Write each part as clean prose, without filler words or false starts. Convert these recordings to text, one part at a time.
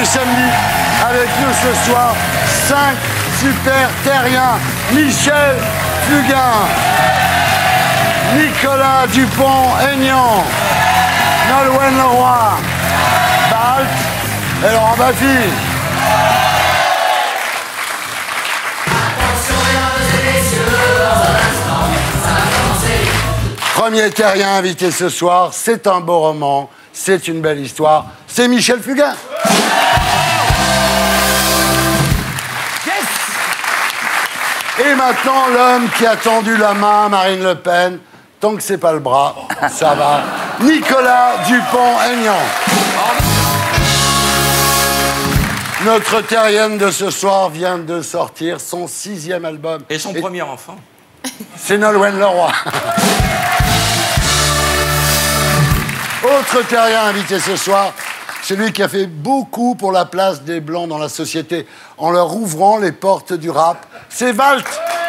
du samedi. Avec nous ce soir, 5 super terriens. Michel Fugain, Nicolas Dupont-Aignan, Nolwenn Leroy, Balt et Laurent Baffy. Premier terrien invité ce soir, c'est un beau roman, c'est une belle histoire, c'est Michel Fugain. Et maintenant, l'homme qui a tendu la main à Marine Le Pen, tant que c'est pas le bras, ça va, Nicolas Dupont-Aignan. Notre terrienne de ce soir vient de sortir son 6e album. Et son premier enfant. C'est Nolwenn Leroy. Autre terrien invité ce soir, celui qui a fait beaucoup pour la place des Blancs dans la société en leur ouvrant les portes du rap, c'est Balt.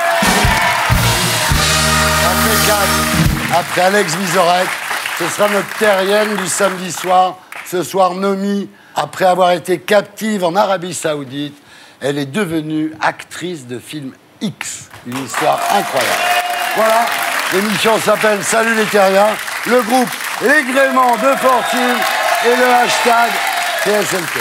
Après Alex Vizorek, ce sera notre terrienne du samedi soir. Ce soir, Nomi, après avoir été captive en Arabie Saoudite, elle est devenue actrice de film X. Une histoire incroyable. Voilà, l'émission s'appelle Salut les terriens. Le groupe Les Gréments de Fortune et le hashtag TSLT.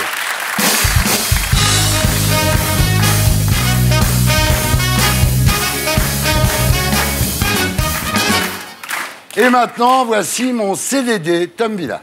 Et maintenant, voici mon CDD Tom Villa.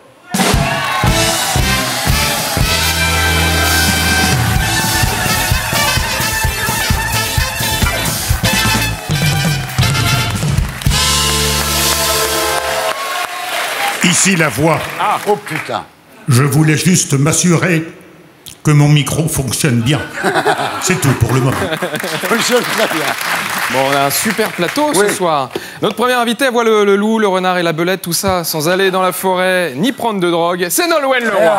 Ici la voix. Ah, oh putain. Je voulais juste m'assurer que mon micro fonctionne bien. C'est tout pour le moment. Fonctionne très bien. Bon, on a un super plateau ce soir. Notre premier invité voit le loup, le renard et la belette, tout ça, sans aller dans la forêt ni prendre de drogue. C'est Nolwenn Leroy.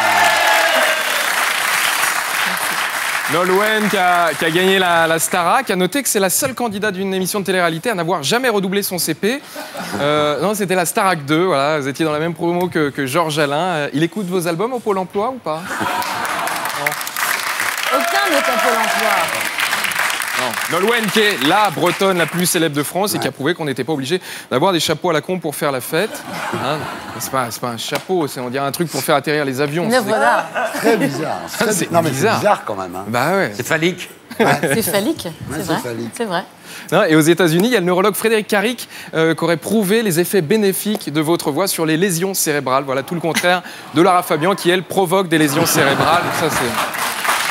Nolwenn qui a gagné la Starac. A noté que c'est la seule candidate d'une émission de télé-réalité à n'avoir jamais redoublé son CP. Non, c'était la Starac 2. Voilà, vous étiez dans la même promo que Georges Alain. Il écoute vos albums au Pôle emploi ou pas? Aucun n'est au Pôle emploi. Non. Nolwenn qui est la bretonne la plus célèbre de France et qui a prouvé qu'on n'était pas obligé d'avoir des chapeaux à la con pour faire la fête. Hein, c'est pas un chapeau, on dirait un truc pour faire atterrir les avions. Une œuvre d'art. Très bizarre. Non, mais c'est bizarre quand même. Hein. Bah ouais. C'est phallique. C'est phallique, c'est vrai. C'est vrai. Non, et aux États-Unis, il y a le neurologue Frédéric Carrick qui aurait prouvé les effets bénéfiques de votre voix sur les lésions cérébrales. Voilà, tout le contraire de Lara Fabian qui, elle, provoque des lésions cérébrales. Ça, c'est...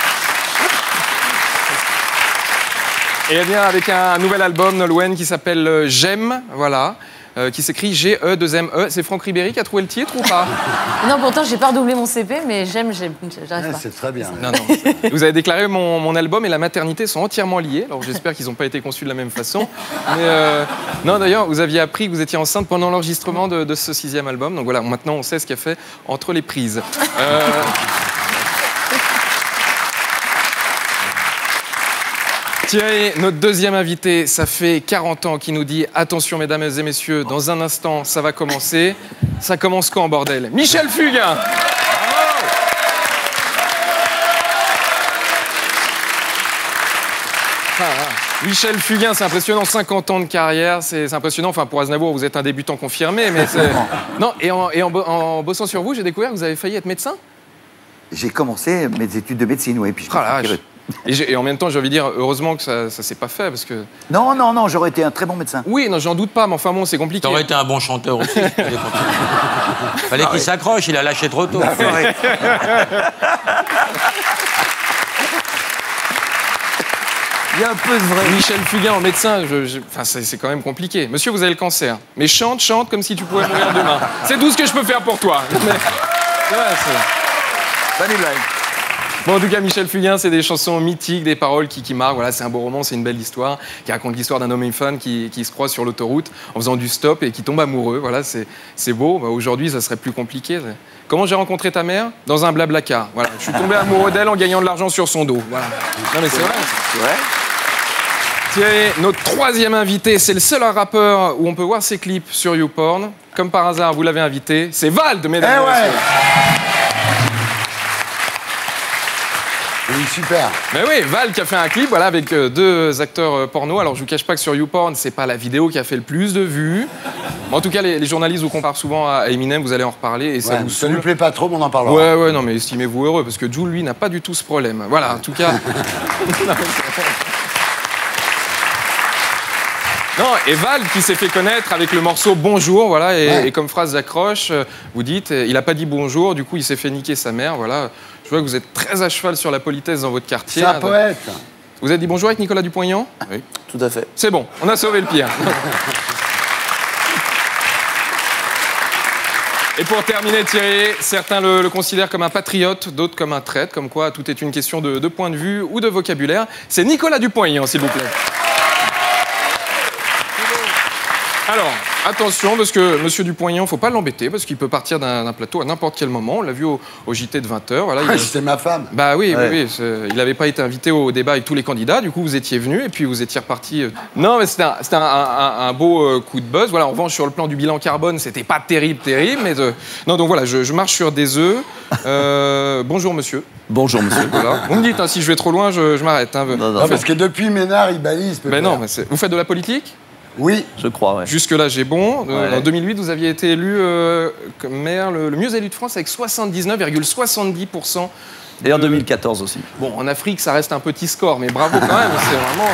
Et elle vient avec un nouvel album, Nolwenn, qui s'appelle J'aime, voilà, qui s'écrit G-E-2-M-E. C'est Franck Ribéry qui a trouvé le titre ou pas? Non, pourtant, j'ai pas redoublé mon CP, mais j'arrive pas. C'est très bien. Non. Vous avez déclaré mon album et la maternité sont entièrement liés. Alors j'espère qu'ils n'ont pas été conçus de la même façon. Mais non, d'ailleurs, vous aviez appris que vous étiez enceinte pendant l'enregistrement de ce 6e album. Donc voilà, maintenant on sait ce qu'il y a fait entre les prises. Thierry, notre deuxième invité, ça fait 40 ans qu'il nous dit « Attention, mesdames et messieurs, dans un instant, ça va commencer. » Ça commence quand, bordel? Michel Fugain. Michel Fugain, c'est impressionnant, 50 ans de carrière, c'est impressionnant. Enfin, pour Aznavour, vous êtes un débutant confirmé, mais c'est... Non, et en bossant sur vous, j'ai découvert que vous avez failli être médecin. J'ai commencé mes études de médecine, oui, puis je et en même temps, j'ai envie de dire, heureusement que ça s'est pas fait, parce que... Non, j'aurais été un très bon médecin. Oui, non, j'en doute pas, mais enfin bon, c'est compliqué. T'aurais été un bon chanteur aussi. Fallait qu'il s'accroche, il a lâché trop tôt. Il y a un peu de vrai. Michel Fugain en médecin, enfin, c'est quand même compliqué. Monsieur, vous avez le cancer, mais chante comme si tu pouvais mourir demain. C'est tout ce que je peux faire pour toi. Pas des blagues. Bon, en tout cas, Michel Fugain, c'est des chansons mythiques, des paroles qui marquent. Voilà, c'est un beau roman, c'est une belle histoire qui raconte l'histoire d'un homme et une femme qui se croisent sur l'autoroute en faisant du stop et qui tombent amoureux. Voilà, c'est beau. Bah, aujourd'hui, ça serait plus compliqué. Comment j'ai rencontré ta mère? Dans un blablacar. Voilà, je suis tombé amoureux d'elle en gagnant de l'argent sur son dos. Voilà. Non, mais c'est vrai. C'est vrai. Thierry, notre troisième invité, c'est le seul rappeur où on peut voir ses clips sur YouPorn. Comme par hasard, vous l'avez invité. C'est Vald, mesdames et messieurs. Oui, super. Mais oui, Val qui a fait un clip voilà, avec deux acteurs porno. Alors je vous cache pas que sur YouPorn, c'est pas la vidéo qui a fait le plus de vues. Mais en tout cas, les journalistes vous comparent souvent à Eminem, vous allez en reparler et ça vous Ça saoule. lui plaît pas trop, mais on en parlera. Ouais, non, mais estimez-vous heureux parce que Jul, lui, n'a pas du tout ce problème. Voilà, en tout cas. Non, et Val qui s'est fait connaître avec le morceau Bonjour, voilà, et comme phrase d'accroche, vous dites, il a pas dit bonjour, du coup il s'est fait niquer sa mère, voilà. Je vois que vous êtes très à cheval sur la politesse dans votre quartier. C'est un poète. Vous avez dit bonjour avec Nicolas Dupont-Aignan? Oui, tout à fait. C'est bon, on a sauvé le pire. Et pour terminer, Thierry, certains le considèrent comme un patriote, d'autres comme un traître, comme quoi tout est une question de point de vue ou de vocabulaire. C'est Nicolas Dupont-Aignan, s'il vous plaît. Alors, attention, parce que Monsieur Dupont-Aignan, faut pas l'embêter, parce qu'il peut partir d'un plateau à n'importe quel moment. On l'a vu au JT de 20h. Voilà, C'était ma femme. Bah oui, il n'avait pas été invité au débat avec tous les candidats. Du coup, vous étiez venu et puis vous étiez reparti. Non, mais c'était un beau coup de buzz. Voilà, en revanche, sur le plan du bilan carbone, c'était pas terrible. Mais non, donc voilà, je marche sur des œufs. Bonjour, monsieur. Bonjour, monsieur. Voilà. Vous me dites, hein, si je vais trop loin, je m'arrête. Hein. Non, parce que depuis Ménard, il balise. Ben non, vous faites de la politique? Oui. Je crois, ouais. Jusque-là, j'ai bon. Ouais. En 2008, vous aviez été élu comme maire le mieux élu de France avec 79,70%. Et en 2014 aussi. Bon, en Afrique, ça reste un petit score, mais bravo quand même. C'est vraiment...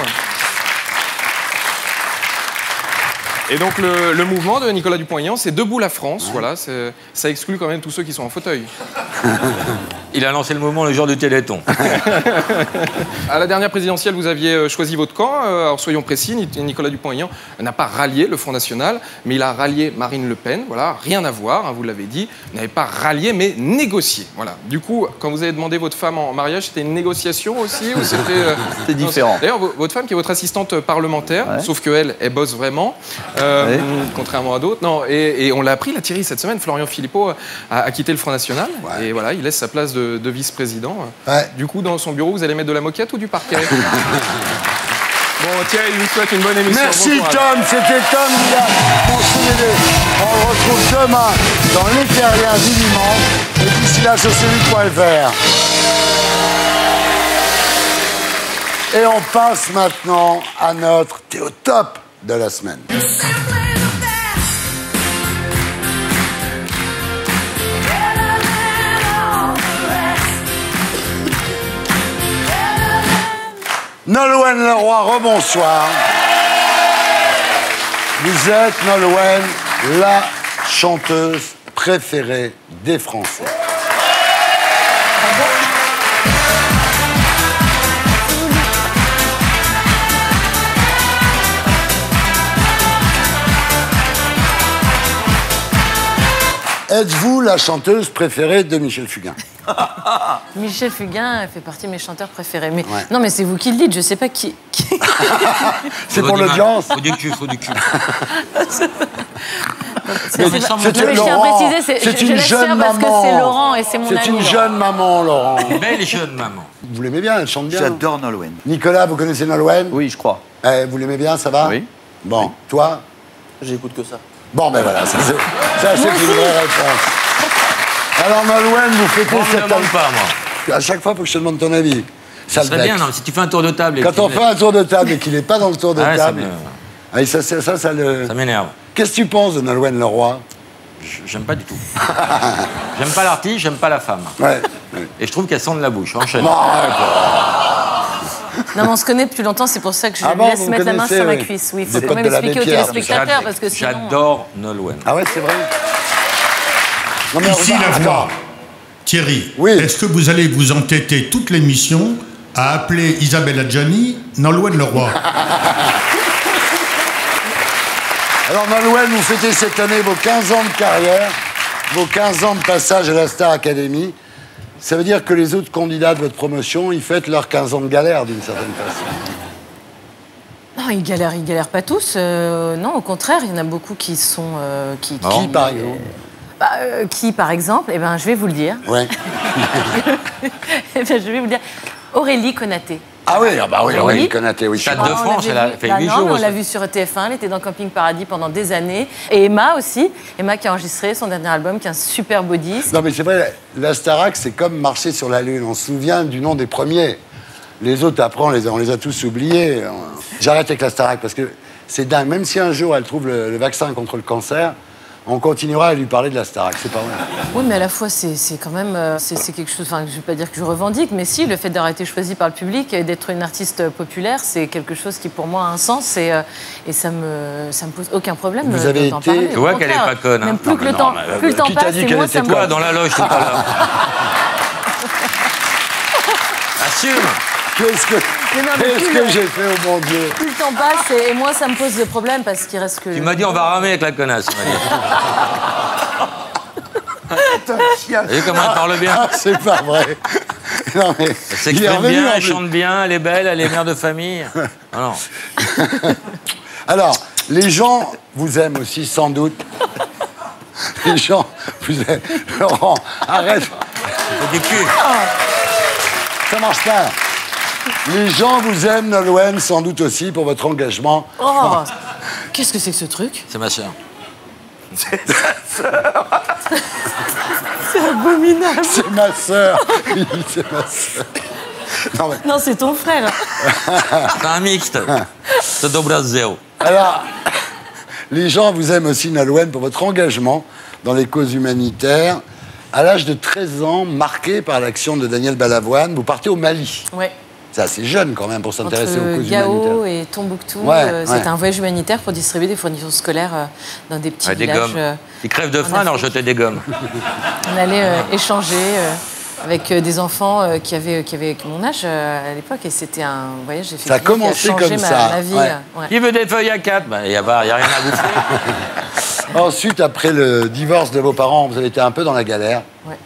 Et donc, le mouvement de Nicolas Dupont-Aignan, c'est Debout la France. Voilà, ça exclut quand même tous ceux qui sont en fauteuil. Il a lancé le mouvement le jour du Téléthon. À la dernière présidentielle, vous aviez choisi votre camp. Alors soyons précis, Nicolas Dupont-Aignan n'a pas rallié le Front National, mais il a rallié Marine Le Pen. Voilà, rien à voir, hein, vous l'avez dit. Vous n'avez pas rallié, mais négocié. Voilà. Du coup, quand vous avez demandé votre femme en mariage, c'était une négociation aussi ou c'était C'était différent. D'ailleurs, votre femme qui est votre assistante parlementaire, sauf qu'elle bosse vraiment, contrairement à d'autres. Non, et on l'a appris, la Thierry, cette semaine, Florian Philippot a quitté le Front National. Et voilà, il laisse sa place de vice-président. Ouais. Du coup, dans son bureau, vous allez mettre de la moquette ou du parquet? Bon, Thierry, je vous souhaite une bonne émission. Merci Bon courage. Tom, c'était Tom Villa, mon CDD. On le retrouve demain dans Les Terriens du dimanche. Et d'ici là, sur celu.fr. Et on passe maintenant à notre Théotop de la semaine. Nolwenn Leroy, rebonsoir. Vous êtes, Nolwenn, la chanteuse préférée des Français. Êtes-vous la chanteuse préférée de Michel Fugain? Michel Fugain fait partie de mes chanteurs préférés. Mais non, mais c'est vous qui le dites. Je sais pas qui. C'est pour l'audience. Faut du cul. Non, mais je tiens à préciser, c'est je une laisse jeune faire parce que maman. c'est Laurent et c'est mon ami. C'est une Laurent. jeune maman, Laurent. Belle jeune maman. Vous l'aimez bien, elle chante bien. J'adore Nolwenn. Nicolas, vous connaissez Nolwenn? Oui, je crois. Vous l'aimez bien, ça va? Oui. Bon, toi? J'écoute que ça. Bon, ben voilà, ça c'est une vraie réponse. Alors Nolwenn, vous fêtez Moi, on me cette demande année. pas, moi. À chaque fois, il faut que je te demande ton avis. Ça Ça le serait vexe. bien, non, mais si tu fais un tour de table... et Quand que on tu- fait un tour de table et qu'il n'est pas dans le tour de Ah, ça table, me- ça le... Ça m'énerve. Qu'est-ce que tu penses de Nolwenn Leroy? J'aime pas du tout. J'aime pas l'artiste, j'aime pas la femme. Ouais. Et je trouve qu'elle sent de la bouche. Enchaîne. Non, arrête. Non, mais on se connaît depuis longtemps, c'est pour ça que je Ah lui bon, laisse vous mettre la main connaissez, sur ma oui. cuisse. Oui, il Des faut quand potes même de l'abbé expliquer aux Pierre, téléspectateurs parce que sinon. J'adore Nolwenn. Ah ouais, c'est vrai. Non, mais Ici la attends. voix. Thierry, Oui. est-ce que vous allez vous entêter toute l'émission à appeler Isabelle Adjani Nolwenn Leroy? Alors Nolwenn, vous fêtez cette année vos 15 ans de carrière, vos 15 ans de passage à la Star Academy. Ça veut dire que les autres candidats de votre promotion, ils fêtent leurs 15 ans de galère d'une certaine façon. Non, ils galèrent pas tous. Non, au contraire, il y en a beaucoup qui sont. Qui, Par exemple? qui, par exemple? Eh ben, je vais vous le dire. Ouais. Eh ben, je vais vous le dire. Aurélie Konaté. Ah oui, ah bah oui, Oui. oui, Konaté, oui. Stade Ah, de on France, l'avait elle a vu. fait Bah 8 non, jours. on l'a vue sur TF1, elle était dans Camping Paradis pendant des années. Et Emma aussi, Emma qui a enregistré son dernier album, qui est un super beau disque. Non, mais c'est vrai, la Starac, c'est comme marcher sur la Lune. On se souvient du nom des premiers. Les autres, après, on les a tous oubliés. J'arrête avec la Starac parce que c'est dingue. Même si un jour elle trouve le vaccin contre le cancer, on continuera à lui parler de la Starac. C'est pas vrai. Oui, mais à la fois, c'est quand même c'est quelque chose, enfin, je ne vais pas dire que je revendique, mais si, le fait d'avoir été choisie par le public et d'être une artiste populaire, c'est quelque chose qui, pour moi, a un sens et ça me pose aucun problème Vous avez d'en été- parler. Tu vois Au qu'elle est contraire, pas conne, hein. Même plus Non, que mais le non, temps, mais plus le temps qui t'a passe, dit et qu'elle moi, était ça me... Toi, dans la loge tout à l'heure. Assume. Qu'est-ce que, Mais non, mais qu'est-ce plus que le- j'ai fait, oh mon Dieu? Plus le temps passe, et moi, ça me pose des problèmes parce qu'il reste que... Tu m'as dit on va ramer avec la connasse. Tu m'as dit. Vous voyez comment elle parle bien? Ah, c'est pas vrai. Non, mais Elle il est s'exprime revenu, bien, en elle plus. chante bien, elle est belle, elle est mère de famille. Ah non. Alors, les gens vous aiment aussi, sans doute. Les gens vous aiment. Laurent, arrête. C'est du cul. Ça marche pas. Les gens vous aiment, Nolwenn, sans doute aussi, pour votre engagement. Oh, qu'est-ce que c'est que ce truc? C'est ma sœur. C'est abominable. C'est ma sœur. Oui, c'est ma sœur. Non, mais, Non, c'est ton frère. C'est un mixte. C'est do Brasil. alors, les gens vous aiment aussi, Nolwenn, pour votre engagement dans les causes humanitaires. À l'âge de 13 ans, marqué par l'action de Daniel Balavoine, vous partez au Mali. Ouais. C'est assez jeune quand même pour s'intéresser aux Entre causes Gao humanitaires. et Tombouctou, Ouais, c'était ouais. un voyage humanitaire pour distribuer des fournitures scolaires dans des petits Ouais, des villages. gommes. Ils crèvent de en faim, alors Afrique. jeter des gommes. On allait échanger avec des enfants qui avaient mon âge à l'époque et c'était un voyage effectivement Ça a commencé qui a changé comme ça, ma vie. ouais. Ouais. Qui veut des feuilles à 4? Il n'y a rien à bouffer. Ensuite, après le divorce de vos parents, vous avez été un peu dans la galère. Ouais.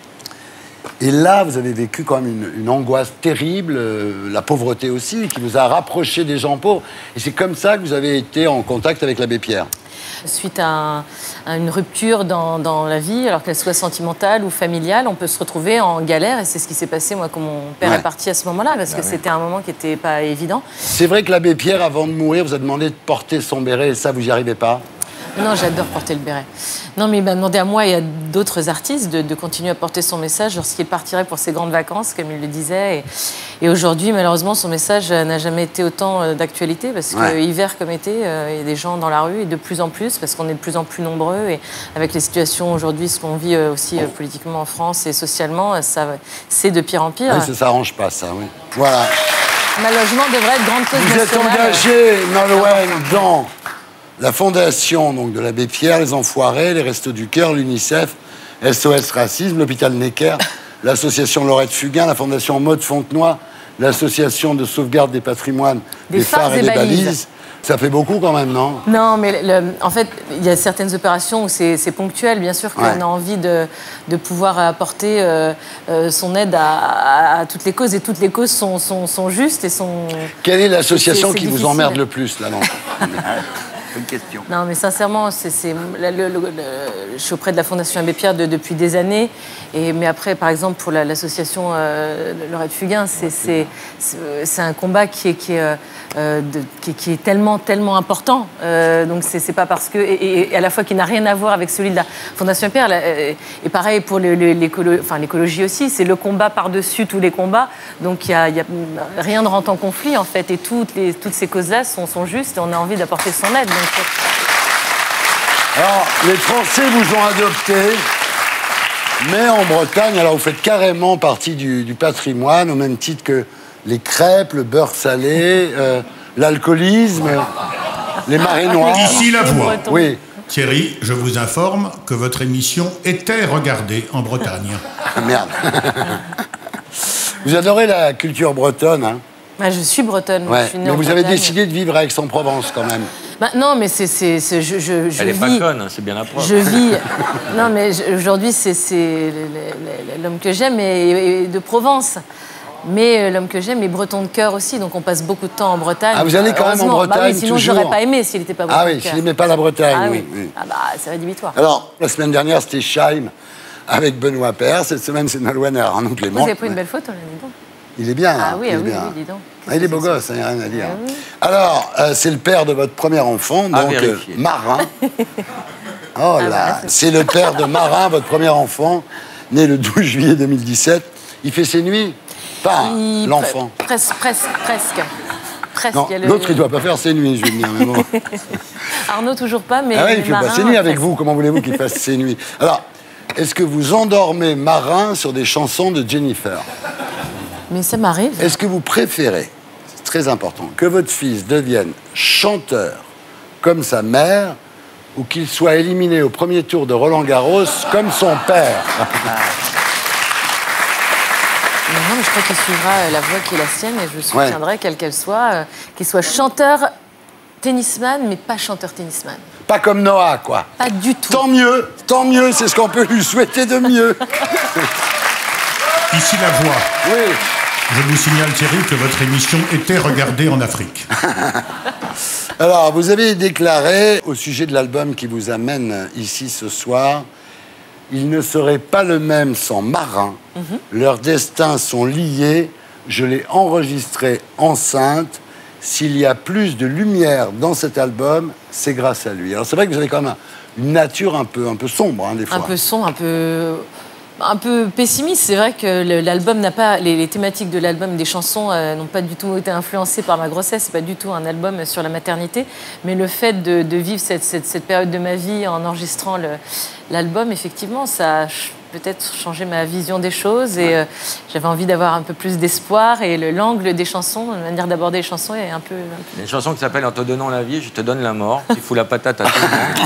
Et là, vous avez vécu quand même une angoisse terrible, la pauvreté aussi, qui vous a rapproché des gens pauvres. Et c'est comme ça que vous avez été en contact avec l'abbé Pierre. Suite à une rupture dans la vie, alors qu'elle soit sentimentale ou familiale, on peut se retrouver en galère et c'est ce qui s'est passé moi quand mon père Ouais. est parti à ce moment-là parce que c'était un moment qui n'était pas évident. C'est vrai que l'abbé Pierre, avant de mourir, vous a demandé de porter son béret et ça, vous n'y arrivez pas. Non, j'adore porter le béret. Non, mais il m'a demandé à moi et à d'autres artistes de continuer à porter son message lorsqu'il partirait pour ses grandes vacances, comme il le disait. Et aujourd'hui, malheureusement, son message n'a jamais été autant d'actualité parce que Ouais. hiver comme été, il y a des gens dans la rue et de plus en plus parce qu'on est de plus en plus nombreux. Et avec les situations aujourd'hui, ce qu'on vit aussi politiquement en France et socialement, c'est de pire en pire. Oui, ça s'arrange pas, ça, oui. Voilà. Ma logement devrait être grande cause Vous êtes nationale. engagé, Nolwenn, dans la fondation donc, de l'abbé Pierre, les Enfoirés, les Restos du Cœur, l'UNICEF, SOS Racisme, l'hôpital Necker, l'association Laurette Fugain, la fondation Maud Fontenoy, l'association de sauvegarde des patrimoines Des phares et des balises. Ça fait beaucoup quand même, non? Non, mais en fait, il y a certaines opérations où c'est ponctuel. Bien sûr qu'on Ouais. a envie de pouvoir apporter son aide à toutes les causes. Et toutes les causes sont justes et sont... Quelle est l'association C'est qui vous difficile. emmerde le plus, là, non? Bonne question. Non, mais sincèrement, je suis auprès de la Fondation Abbé Pierre depuis des années. Mais après, par exemple, pour l'association Laurette Fugain, c'est un combat qui est tellement important. Donc, c'est pas parce que... Et à la fois qui n'a rien à voir avec celui de la Fondation Abbé Pierre. Et pareil pour l'écologie aussi. C'est le combat par-dessus tous les combats. Donc, rien ne rentre en conflit, en fait. Et toutes ces causes-là sont justes et on a envie d'apporter son aide. Donc, Alors, les Français vous ont adopté, mais en Bretagne, alors vous faites carrément partie du patrimoine, au même titre que les crêpes, le beurre salé, l'alcoolisme, les marées noires. Ici la voix. Oui. Thierry, je vous informe que votre émission était regardée en Bretagne. Ah, merde. Vous adorez la culture bretonne, hein? je suis bretonne. Ouais. Je suis née Mais en vous avez Bretagne. décidé de vivre à Aix-en-Provence, quand même. Non, mais je Elle est pas vis. conne, c'est bien la preuve. Je vis. Non, mais aujourd'hui, c'est l'homme que j'aime est de Provence. Mais l'homme que j'aime est breton de cœur aussi, donc on passe beaucoup de temps en Bretagne. Ah, vous allez quand même en Heureusement. Bretagne oui, sinon, toujours. j'aurais pas aimé s'il n'était pas breton Ah de oui, cœur. s'il n'aimait pas la Bretagne, Ah oui. oui. Ah bah, c'est rédhibitoire. Alors, la semaine dernière, c'était Scheim avec Benoît Paire. Cette semaine, c'est Nolwenn et Arnaud Vous Clément. avez pris une belle photo, là, dis donc. Il est bien. Ah oui, il est ah oui, bien. oui, dis donc. Ah, il est beau gosse, il n'y a rien à dire. Ah oui. Alors, c'est le père de votre premier enfant, À donc vérifier. Marin. Oh Ah, là, bah, c'est le père de Marin, votre premier enfant, né le 12 juillet 2017. Il fait ses nuits? Pas l'enfant. Presque. Non, Il y a le- l'autre, il ne doit pas faire ses nuits, je veux dire. Mais bon. Arnaud, toujours pas, mais. Ah oui, il fait Marin, pas ses nuits avec presque. vous. Comment voulez-vous qu'il fasse ses nuits? Alors, est-ce que vous endormez Marin sur des chansons de Jennifer? Mais ça m'arrive. Est-ce que vous préférez, c'est très important, que votre fils devienne chanteur comme sa mère ou qu'il soit éliminé au premier tour de Roland-Garros comme son père? Non, mais je crois qu'il suivra la voie qui est la sienne et je le soutiendrai, quelle qu'elle soit. Qu'il soit chanteur tennisman, mais pas chanteur tennisman. Pas comme Noah, quoi. Pas du tout. Tant mieux, c'est ce qu'on peut lui souhaiter de mieux. Ici la voix. Oui. Je vous signale, Thierry, que votre émission était regardée en Afrique. Alors, vous avez déclaré au sujet de l'album qui vous amène ici ce soir, il ne serait pas le même sans Marin. Leurs destins sont liés. Je l'ai enregistré enceinte. S'il y a plus de lumière dans cet album, c'est grâce à lui. Alors, c'est vrai que vous avez quand même une nature un peu sombre, hein, des fois. Un peu sombre, un peu pessimiste. C'est vrai que l'album n'a pas... Les thématiques de l'album, des chansons, n'ont pas du tout été influencées par ma grossesse. C'est pas du tout un album sur la maternité. Mais le fait de vivre cette période de ma vie en enregistrant l'album, effectivement, ça a peut-être changé ma vision des choses. Et j'avais envie d'avoir un peu plus d'espoir. Et l'angle des chansons, la manière d'aborder les chansons est un peu... Il y a une chanson qui s'appelle En te donnant la vie, je te donne la mort. Tu fous la patate à tout le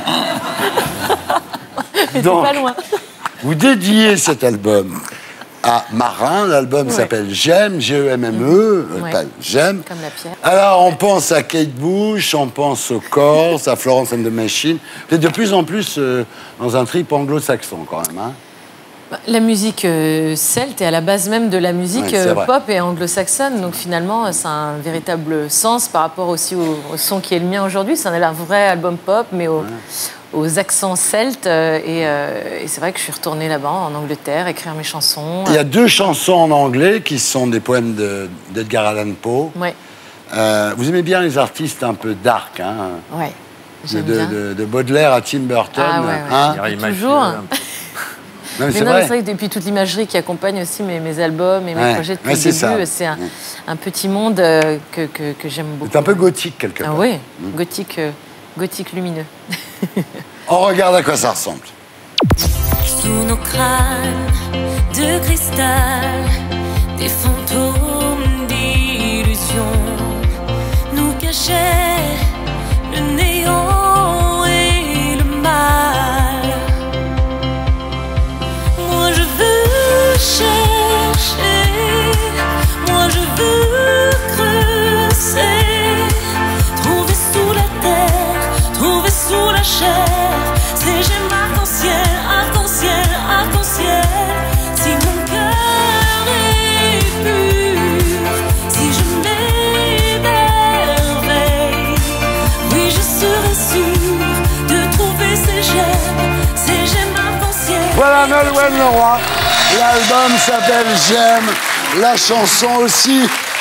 monde. Mais Donc, pas loin. Vous dédiez cet album à Marin. L'album s'appelle J'aime, G-E-M-M-E. Ouais. Pas J'aime. Comme la pierre. Alors, on pense à Kate Bush, on pense aux Corrs, à Florence and the Machine. Vous êtes de plus en plus dans un trip anglo-saxon, quand même. Hein. La musique celte est à la base même de la musique Ouais, c'est vrai. pop et anglo-saxonne. Donc finalement, ça a un véritable sens par rapport aussi au son qui est le mien aujourd'hui. C'est un vrai album pop, mais aux accents celtes. Et c'est vrai que je suis retournée là-bas, en Angleterre, écrire mes chansons. Il y a 2 chansons en anglais qui sont des poèmes d'Edgar Allan Poe. Ouais, Vous aimez bien les artistes un peu dark, hein, ouais. J'aime bien. de Baudelaire à Tim Burton. Ah ouais, ouais. Hein. Mireille Mathieu, Toujours. un peu. Non, mais Mais c'est non, mais vrai. c'est vrai que depuis toute l'imagerie qui accompagne aussi mes albums et mes Ouais. projets depuis Ouais, le c'est début, ça. c'est un petit monde que j'aime beaucoup. C'est un peu gothique, quelque Ah part. oui, gothique lumineux. On regarde à quoi ça ressemble. Sous nos crânes de cristal, des fantômes d'illusions nous cachaient le néant et le mal. Moi je veux chercher, moi je veux creuser, trouver sous la terre, trouver sous la chair. Ces gemmes arc-en-ciel, arc-en-ciel, arc-en-ciel. Si mon cœur est pur, si je m'émerveille, oui je serai sûre de trouver ces gemmes arc-en-ciel. Voilà Nolwenn Leroy. L'album s'appelle J'aime. La chanson aussi.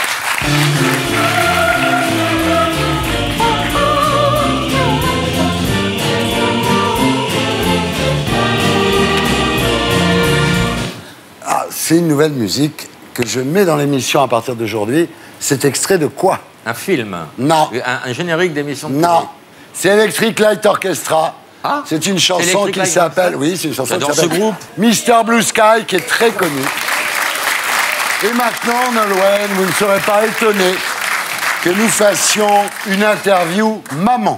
Ah, c'est une nouvelle musique que je mets dans l'émission à partir d'aujourd'hui. C'est extrait de quoi? Un film. Non. Un générique d'émission de Non. télé. C'est Electric Light Orchestra. Ah, c'est une chanson Electric qui Light s'appelle... Orchestra. Oui, c'est une chanson qui J'adore s'appelle ce groupe. Mr. Blue Sky, qui est très connu. Et maintenant, Nolwenn, vous ne serez pas étonné que nous fassions une interview maman.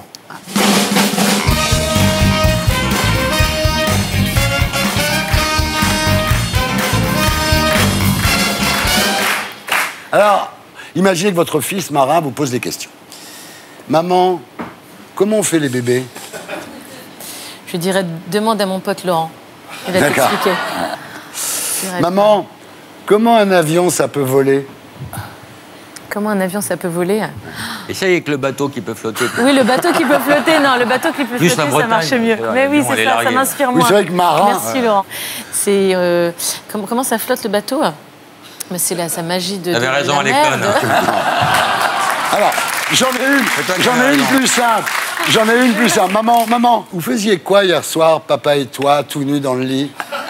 Alors, imaginez que votre fils Marin vous pose des questions. Maman, comment on fait les bébés? Je dirais, demande à mon pote Laurent. Il va D'accord. t'expliquer. Maman, comment un avion ça peut voler? Comment un avion ça peut voler? Essaye avec le bateau qui peut flotter. Oui, le bateau qui peut flotter. Non, le bateau qui peut Plus la flotter, ça Bretagne, marche mieux. c'est vrai, Mais oui, l'avion, elle c'est est ça, ça larguée. m'inspire Oui, moins. c'est vrai que Marin... Merci Laurent. C'est comment ça flotte le bateau? Mais c'est là sa magie de. T'avais de raison, la elle est merde. conne. Alors, j'en ai une plus simple. J'en ai une plus simple. Maman, vous faisiez quoi hier soir, papa et toi, tout nus dans le lit?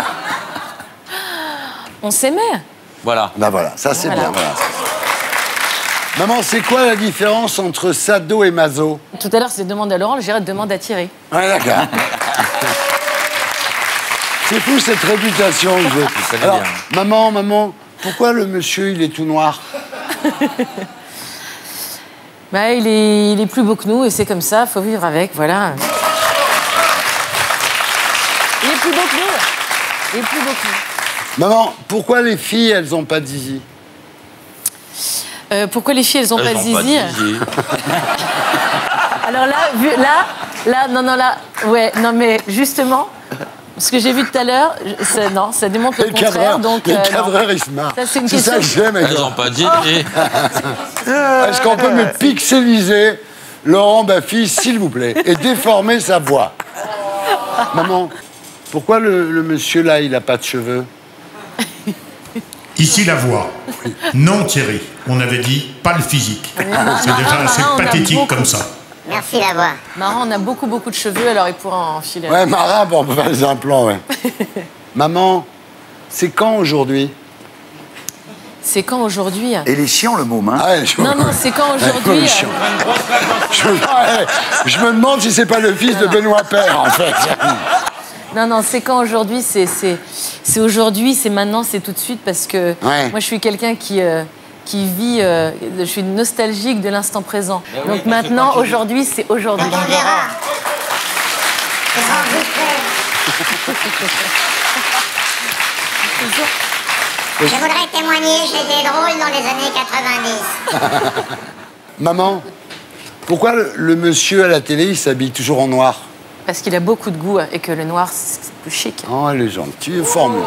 On s'aimait. Voilà. Ben voilà, ça c'est Voilà. bien. Voilà. Maman, c'est quoi la différence entre sado et maso? Tout à l'heure, c'est demande à Laurent, j'irai demande à Thierry. Ouais, d'accord. C'est fou cette réputation que j'ai. connais Alors, bien. maman, pourquoi le monsieur il est tout noir? Bah, il est plus beau que nous et c'est comme ça, faut vivre avec, voilà. Il est plus beau que nous. Il est plus beau que nous. Maman, pourquoi les filles elles ont pas de zizi? Pourquoi les filles, elles ont pas de Elles ont zizi? Alors là, non, ouais, non, mais justement, ce que j'ai vu tout à l'heure, ça démontre le contraire. Donc, les non. cadreurs, ils se marrent. Ça, c'est une ça que question. j'aime. Elles ont pas dit. Est-ce qu'on peut me pixeliser Laurent Baffy, s'il vous plaît, et déformer sa voix? Maman, pourquoi le monsieur là, il a pas de cheveux? Ici la voix. Non Thierry, on avait dit pas le physique. C'est déjà assez on a pathétique beaucoup. comme ça. Merci la voix. Marrant, on a beaucoup de cheveux, alors il pourra en filer. Ouais, Marin, bon, on peut faire des implants, ouais. Maman, c'est quand aujourd'hui? C'est quand aujourd'hui? Et les chiants, le môme, hein? Ah ouais, je... Non, c'est quand aujourd'hui? Ouais, je me demande si c'est pas le fils de Benoît Père, en fait. Non, c'est quand aujourd'hui? C'est aujourd'hui, c'est maintenant, c'est tout de suite, parce que Ouais. moi, je suis quelqu'un qui vit, je suis nostalgique de l'instant présent. Donc maintenant, aujourd'hui, c'est aujourd'hui. On verra. Ce sera enregistré. Je voudrais témoigner, j'étais drôle dans les années 90. Maman, pourquoi le monsieur à la télé, il s'habille toujours en noir? Parce qu'il a beaucoup de goût et que le noir, c'est plus chic. Oh, elle est gentille, formule.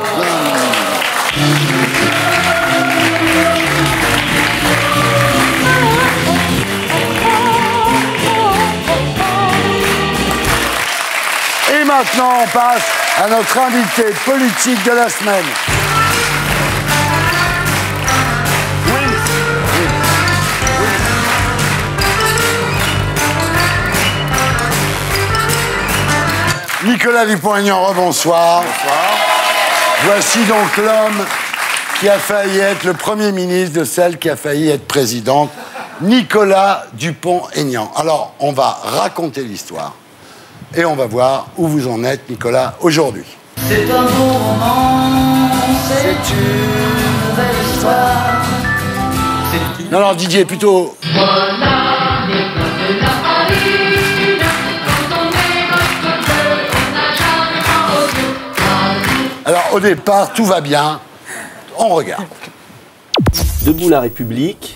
Et maintenant, on passe à notre invité politique de la semaine. Nicolas Dupont-Aignan, rebonsoir. Voici donc l'homme qui a failli être le Premier ministre de celle qui a failli être présidente, Nicolas Dupont-Aignan. Alors, on va raconter l'histoire et on va voir où vous en êtes, Nicolas, aujourd'hui. C'est un beau roman, c'est une nouvelle histoire. Non, alors Didier, plutôt... Voilà l'école de la farine. Quand on est votre bleu, on n'a jamais pas au Alors, au départ, tout va bien. On regarde. Debout la République,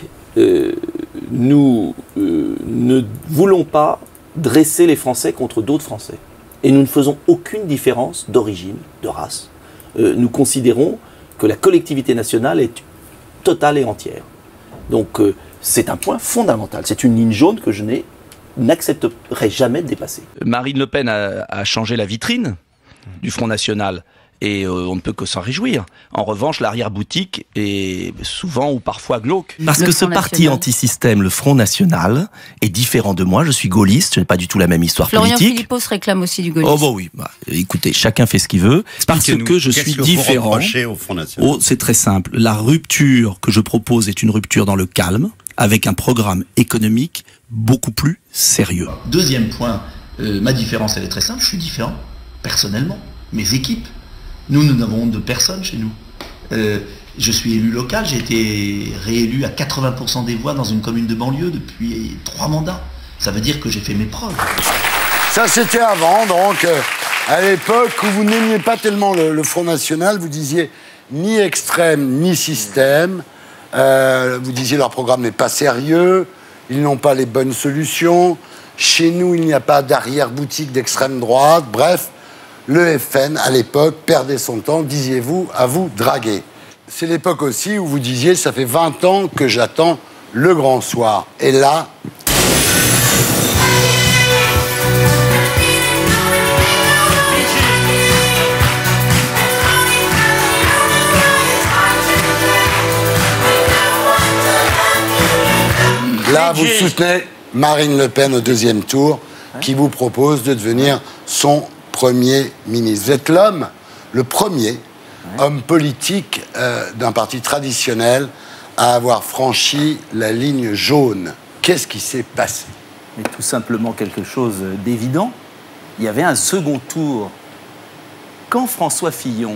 nous ne voulons pas dresser les Français contre d'autres Français. Et nous ne faisons aucune différence d'origine, de race. Nous considérons que la collectivité nationale est totale et entière. Donc c'est un point fondamental. C'est une ligne jaune que je n'accepterai jamais de dépasser. Marine Le Pen a changé la vitrine du Front National. Et on ne peut que s'en réjouir. En revanche, l'arrière-boutique est souvent ou parfois glauque. Parce que ce parti anti-système, le Front National, est différent de moi. Je suis gaulliste, je n'ai pas du tout la même histoire Florian politique. Philippot se réclame aussi du gaullisme. Oh bah oui, écoutez, chacun fait ce qu'il veut. Parce que je suis différent. Au Front National. Oh, c'est très simple. La rupture que je propose est une rupture dans le calme, avec un programme économique beaucoup plus sérieux. Deuxième point, ma différence, elle est très simple. Je suis différent, personnellement. Mes équipes. Nous n'avons de personne chez nous. Je suis élu local, j'ai été réélu à 80% des voix dans une commune de banlieue depuis 3 mandats. Ça veut dire que j'ai fait mes preuves. Ça, c'était avant, donc, à l'époque où vous n'aimiez pas tellement le Front National, vous disiez ni extrême, ni système. Vous disiez leur programme n'est pas sérieux, ils n'ont pas les bonnes solutions. Chez nous, il n'y a pas d'arrière-boutique d'extrême droite. Bref, le FN, à l'époque, perdait son temps, disiez-vous, à vous draguer. C'est l'époque aussi où vous disiez, ça fait 20 ans que j'attends le grand soir. Et là... Là, vous soutenez Marine Le Pen au deuxième tour, qui vous propose de devenir son Premier ministre. Vous êtes l'homme, le premier homme politique d'un parti traditionnel à avoir franchi la ligne jaune. Qu'est-ce qui s'est passé? Mais tout simplement quelque chose d'évident. Il y avait un second tour. Quand François Fillon,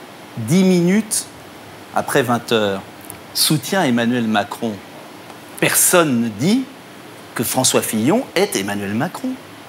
10 minutes après 20h, soutient Emmanuel Macron, personne ne dit que François Fillon est Emmanuel Macron.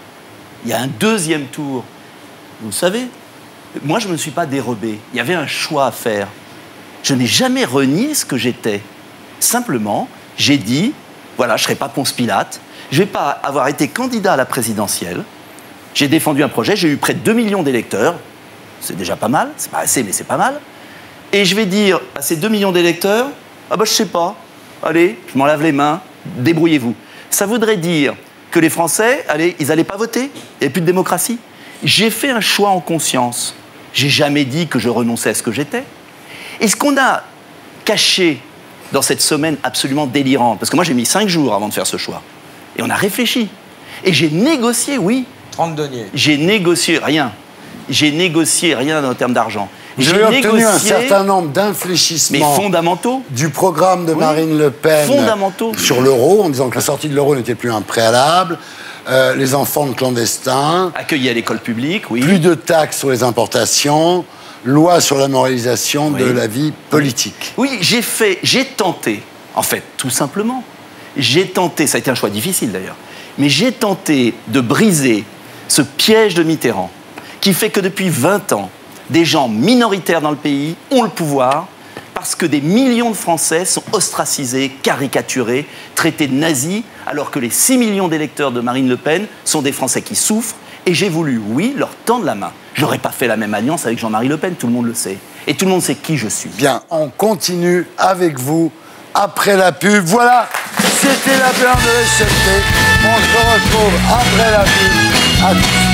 Il y a un deuxième tour. Vous le savez, moi je ne me suis pas dérobé. Il y avait un choix à faire. Je n'ai jamais renié ce que j'étais. Simplement, j'ai dit, voilà, je ne serai pas Ponce Pilate, je ne vais pas avoir été candidat à la présidentielle. J'ai défendu un projet, j'ai eu près de 2 millions d'électeurs. C'est déjà pas mal, c'est pas assez, mais c'est pas mal. Et je vais dire à ces 2 millions d'électeurs, ah bah je sais pas, allez, je m'en lave les mains, débrouillez-vous. Ça voudrait dire que les Français, allez, ils n'allaient pas voter, il n'y avait plus de démocratie. J'ai fait un choix en conscience. J'ai jamais dit que je renonçais à ce que j'étais. Et ce qu'on a caché dans cette semaine absolument délirante, parce que moi j'ai mis 5 jours avant de faire ce choix, et on a réfléchi. Et j'ai négocié, oui. 30 deniers. J'ai négocié rien. J'ai négocié rien en termes d'argent. J'ai obtenu un certain nombre d'infléchissements fondamentaux du programme de Marine Le Pen sur l'euro, en disant que la sortie de l'euro n'était plus un préalable, les enfants de clandestins, accueillis à l'école publique, oui. Plus de taxes sur les importations, loi sur la moralisation de la vie politique. Oui, j'ai tenté, en fait, tout simplement, j'ai tenté, ça a été un choix difficile d'ailleurs, mais j'ai tenté de briser ce piège de Mitterrand, qui fait que depuis 20 ans, des gens minoritaires dans le pays ont le pouvoir parce que des millions de Français sont ostracisés, caricaturés, traités de nazis, alors que les 6 millions d'électeurs de Marine Le Pen sont des Français qui souffrent. Et j'ai voulu, oui, leur tendre la main. Je n'aurais pas fait la même alliance avec Jean-Marie Le Pen, tout le monde le sait. Et tout le monde sait qui je suis. Bien, on continue avec vous après la pub. Voilà, c'était la peur de SMT. On se retrouve après la pub. À tout de suite.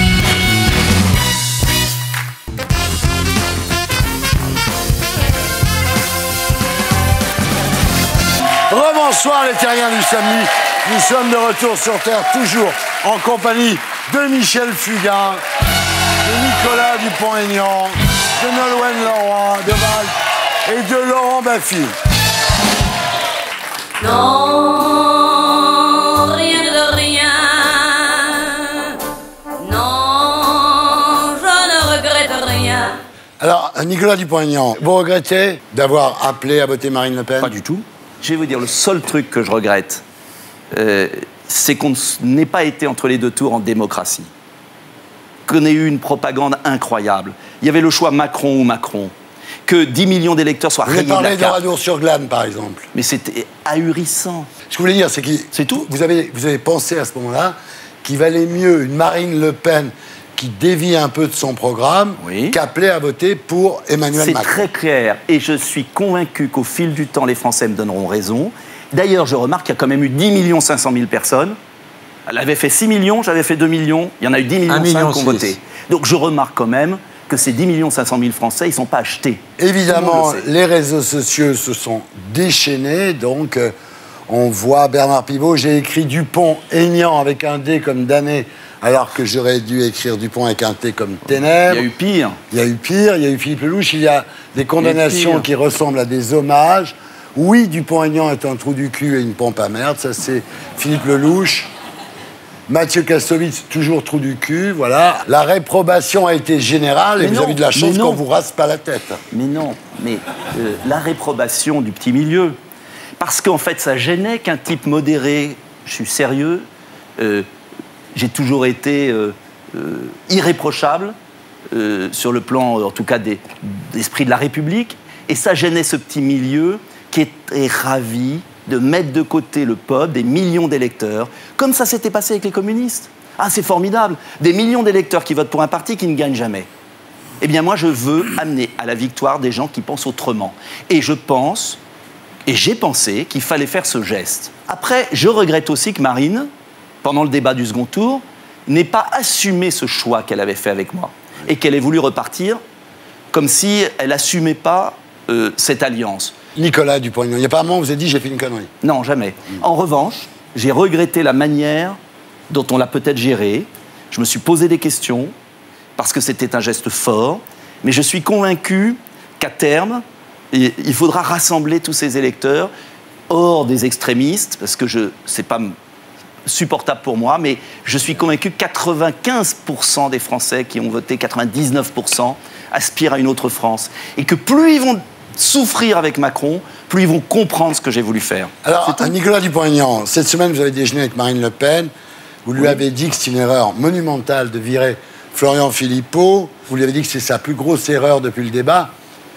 Rebonsoir les terriens du samedi. Nous sommes de retour sur Terre, toujours en compagnie de Michel Fugain, de Nicolas Dupont-Aignan, de Nolwenn Leroy, de Val et de Laurent Baffy. Non, rien de rien. Non, je ne regrette rien. Alors, Nicolas Dupont-Aignan, vous regrettez d'avoir appelé à voter Marine Le Pen? Pas du tout. Je vais vous dire, le seul truc que je regrette, c'est qu'on n'ait pas été entre les deux tours en démocratie. Qu'on ait eu une propagande incroyable. Il y avait le choix Macron ou Macron. Que 10 millions d'électeurs soient rayés de la carte. Vous avez parlé d'Oradour-sur-Glane, par exemple. Mais c'était ahurissant. Ce que je voulais dire, c'est que c'est tout. Vous avez pensé à ce moment-là qu'il valait mieux une Marine Le Pen qui dévie un peu de son programme, qu'appeler à voter pour Emmanuel Macron. C'est très clair. Et je suis convaincu qu'au fil du temps, les Français me donneront raison. D'ailleurs, je remarque qu'il y a quand même eu 10 500 000 personnes. Elle avait fait 6 millions, j'avais fait 2 millions. Il y en a eu 10 millions 5 qui ont voté. Donc je remarque quand même que ces 10 500 000 Français, ils ne sont pas achetés. Évidemment, les réseaux sociaux se sont déchaînés. Donc, on voit Bernard Pivot. J'ai écrit Dupont-Aignan avec un D comme damné, alors que j'aurais dû écrire Dupont avec un T comme ténèbres. Il y a eu pire. Il y a eu pire, il y a eu Philippe Lelouch. Il y a des condamnations qui ressemblent à des hommages. Oui, Dupont-Aignan est un trou du cul et une pompe à merde. Ça, c'est Philippe Lelouch. Mathieu Kassovitz, toujours trou du cul, voilà. La réprobation a été générale et vous avez de la chance qu'on vous rase pas la tête. Mais non, mais la réprobation du petit milieu, parce qu'en fait, ça gênait qu'un type modéré, je suis sérieux, j'ai toujours été irréprochable sur le plan, en tout cas, d'esprit de la République, et ça gênait ce petit milieu qui était ravi de mettre de côté le peuple, des millions d'électeurs, comme ça s'était passé avec les communistes. Ah, c'est formidable. Des millions d'électeurs qui votent pour un parti qui ne gagne jamais. Eh bien, moi, je veux amener à la victoire des gens qui pensent autrement. Et je pense, et j'ai pensé, qu'il fallait faire ce geste. Après, je regrette aussi que Marine, pendant le débat du second tour, n'ait pas assumé ce choix qu'elle avait fait avec moi. Et qu'elle ait voulu repartir comme si elle n'assumait pas cette alliance. Nicolas Dupont-Aignan, il n'y a pas un moment où vous avez dit j'ai fait une connerie. Non, jamais. En revanche, j'ai regretté la manière dont on l'a peut-être géré. Je me suis posé des questions, parce que c'était un geste fort, mais je suis convaincu qu'à terme, il faudra rassembler tous ces électeurs hors des extrémistes, parce que c'est pas supportable pour moi, mais je suis convaincu que 95% des Français qui ont voté, 99%, aspirent à une autre France. Et que plus ils vont souffrir avec Macron, plus ils vont comprendre ce que j'ai voulu faire. Alors, Nicolas Dupont-Aignan, cette semaine, vous avez déjeuné avec Marine Le Pen. Vous lui avez dit que c'est une erreur monumentale de virer Florian Philippot. Vous lui avez dit que c'est sa plus grosse erreur depuis le débat.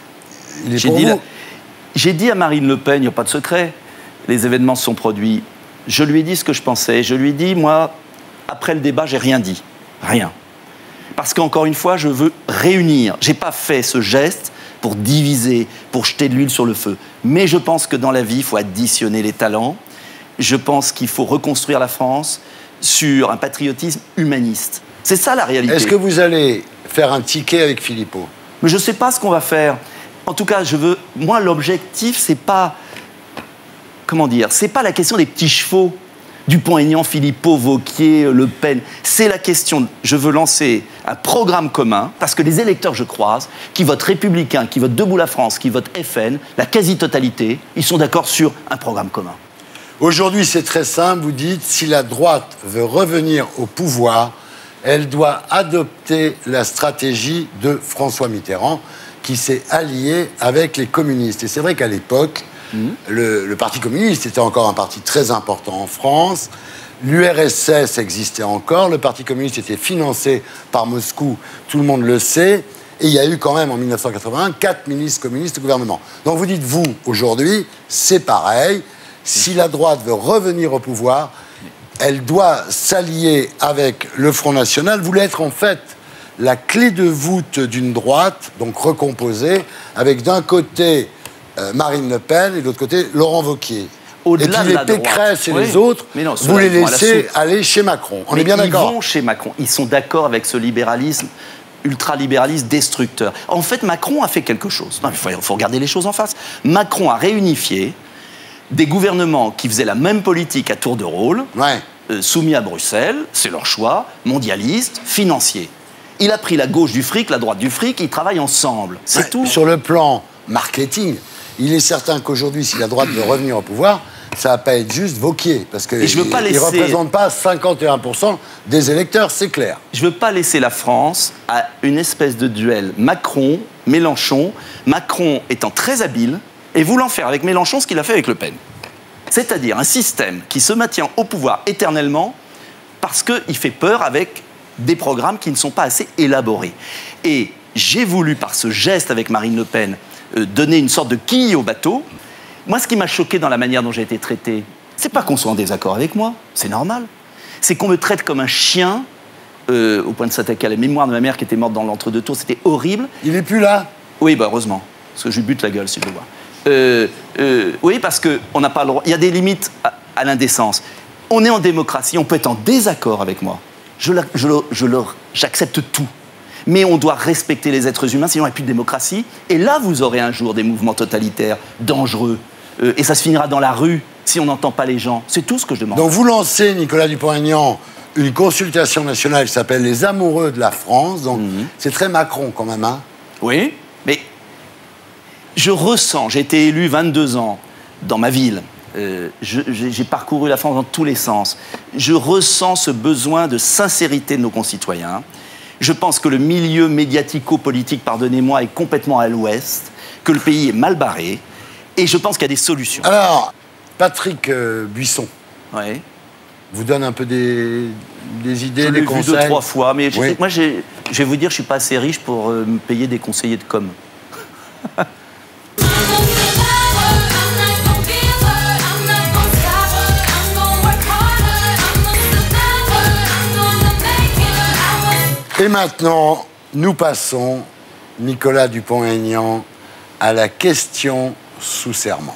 Il est pour vous. J'ai dit à Marine Le Pen, il n'y a pas de secret, les événements se sont produits. Je lui ai dit ce que je pensais. Je lui ai dit, moi, après le débat, j'ai rien dit. Rien. Parce qu'encore une fois, je veux réunir. Je n'ai pas fait ce geste pour diviser, pour jeter de l'huile sur le feu. Mais je pense que dans la vie, il faut additionner les talents. Je pense qu'il faut reconstruire la France sur un patriotisme humaniste. C'est ça la réalité. Est-ce que vous allez faire un ticket avec Philippot? Mais je ne sais pas ce qu'on va faire. En tout cas, moi, l'objectif, c'est pas... Comment dire? C'est pas la question des petits chevaux. Dupont-Aignan, Philippot, Wauquiez, Le Pen. C'est la question... Je veux lancer un programme commun, parce que les électeurs que je croise, qui votent Républicains, qui votent Debout la France, qui votent FN, la quasi-totalité, ils sont d'accord sur un programme commun. Aujourd'hui, c'est très simple. Vous dites, si la droite veut revenir au pouvoir, elle doit adopter la stratégie de François Mitterrand, qui s'est allié avec les communistes. Et c'est vrai qu'à l'époque, le Parti communiste était encore un parti très important en France. L'URSS existait encore. Le Parti communiste était financé par Moscou, tout le monde le sait. Et il y a eu quand même, en 1981, 4 ministres communistes au gouvernement. Donc vous dites, vous, aujourd'hui, c'est pareil. Si la droite veut revenir au pouvoir, elle doit s'allier avec le Front National. Vous voulez être en fait la clé de voûte d'une droite, donc recomposée, avec d'un côté Marine Le Pen et de l'autre côté Laurent Wauquiez. Et puis les Pécresse et les autres, vous les laissez aller chez Macron. On est bien d'accord? Ils vont chez Macron. Ils sont d'accord avec ce libéralisme ultralibéraliste destructeur. En fait, Macron a fait quelque chose. Il faut regarder les choses en face. Macron a réunifié des gouvernements qui faisaient la même politique à tour de rôle, soumis à Bruxelles, c'est leur choix, mondialistes, financiers. Il a pris la gauche du fric, la droite du fric, ils travaillent ensemble. C'est tout. Sur le plan marketing, il est certain qu'aujourd'hui, si la droite veut revenir au pouvoir, ça va pas être juste Wauquiez, parce qu'il ne représente pas 51% des électeurs, c'est clair. Je ne veux pas laisser la France à une espèce de duel Macron-Mélenchon, Macron étant très habile, et voulant faire avec Mélenchon ce qu'il a fait avec Le Pen. C'est-à-dire un système qui se maintient au pouvoir éternellement parce qu'il fait peur avec des programmes qui ne sont pas assez élaborés. Et j'ai voulu, par ce geste avec Marine Le Pen, donner une sorte de quille au bateau. Moi, ce qui m'a choqué dans la manière dont j'ai été traité, c'est pas qu'on soit en désaccord avec moi, c'est normal. C'est qu'on me traite comme un chien, au point de s'attaquer à la mémoire de ma mère qui était morte dans l'entre-deux tours, c'était horrible. Il n'est plus là? Oui, bah heureusement, parce que je lui bute la gueule si je le vois. Oui, parce qu'on n'a pas le droit. Il y a des limites à l'indécence. On est en démocratie, on peut être en désaccord avec moi. J'accepte tout. Mais on doit respecter les êtres humains, sinon il n'y a plus de démocratie. Et là, vous aurez un jour des mouvements totalitaires, dangereux. Et ça se finira dans la rue, si on n'entend pas les gens. C'est tout ce que je demande. Donc vous lancez, Nicolas Dupont-Aignan, une consultation nationale qui s'appelle Les Amoureux de la France. Donc c'est très Macron quand même, hein? Oui, mais je ressens, j'ai été élu 22 ans dans ma ville. J'ai parcouru la France dans tous les sens. Je ressens ce besoin de sincérité de nos concitoyens. Je pense que le milieu médiatico-politique, pardonnez-moi, est complètement à l'ouest, que le pays est mal barré, et je pense qu'il y a des solutions. Alors, Patrick Buisson vous donne un peu des idées, des conseils? Je l'ai vu 2-3 fois, mais moi, je vais vous dire, je ne suis pas assez riche pour me payer des conseillers de com'. Et maintenant, nous passons, Nicolas Dupont-Aignan, à la question sous serment.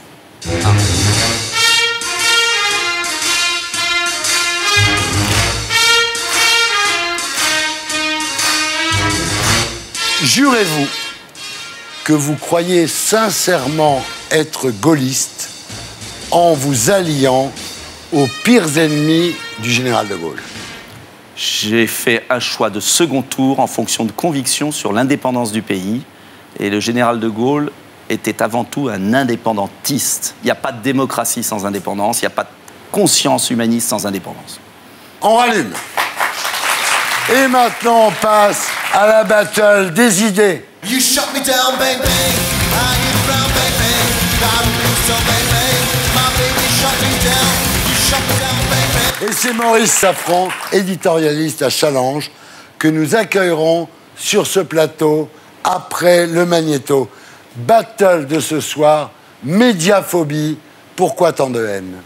Jurez-vous que vous croyez sincèrement être gaulliste en vous alliant aux pires ennemis du général de Gaulle? J'ai fait un choix de second tour en fonction de convictions sur l'indépendance du pays. Et le général de Gaulle était avant tout un indépendantiste. Il n'y a pas de démocratie sans indépendance, il n'y a pas de conscience humaniste sans indépendance. On rallume. Et maintenant, on passe à la battle des idées. You shut me down, bang bang. I hit the ground, bang bang. Gotta do so, bang bang. My baby shut me down. You shut me down, bang bang. Et c'est Maurice Safran, éditorialiste à Challenge, que nous accueillerons sur ce plateau après le Magnéto. Battle de ce soir, médiaphobie, pourquoi tant de haine?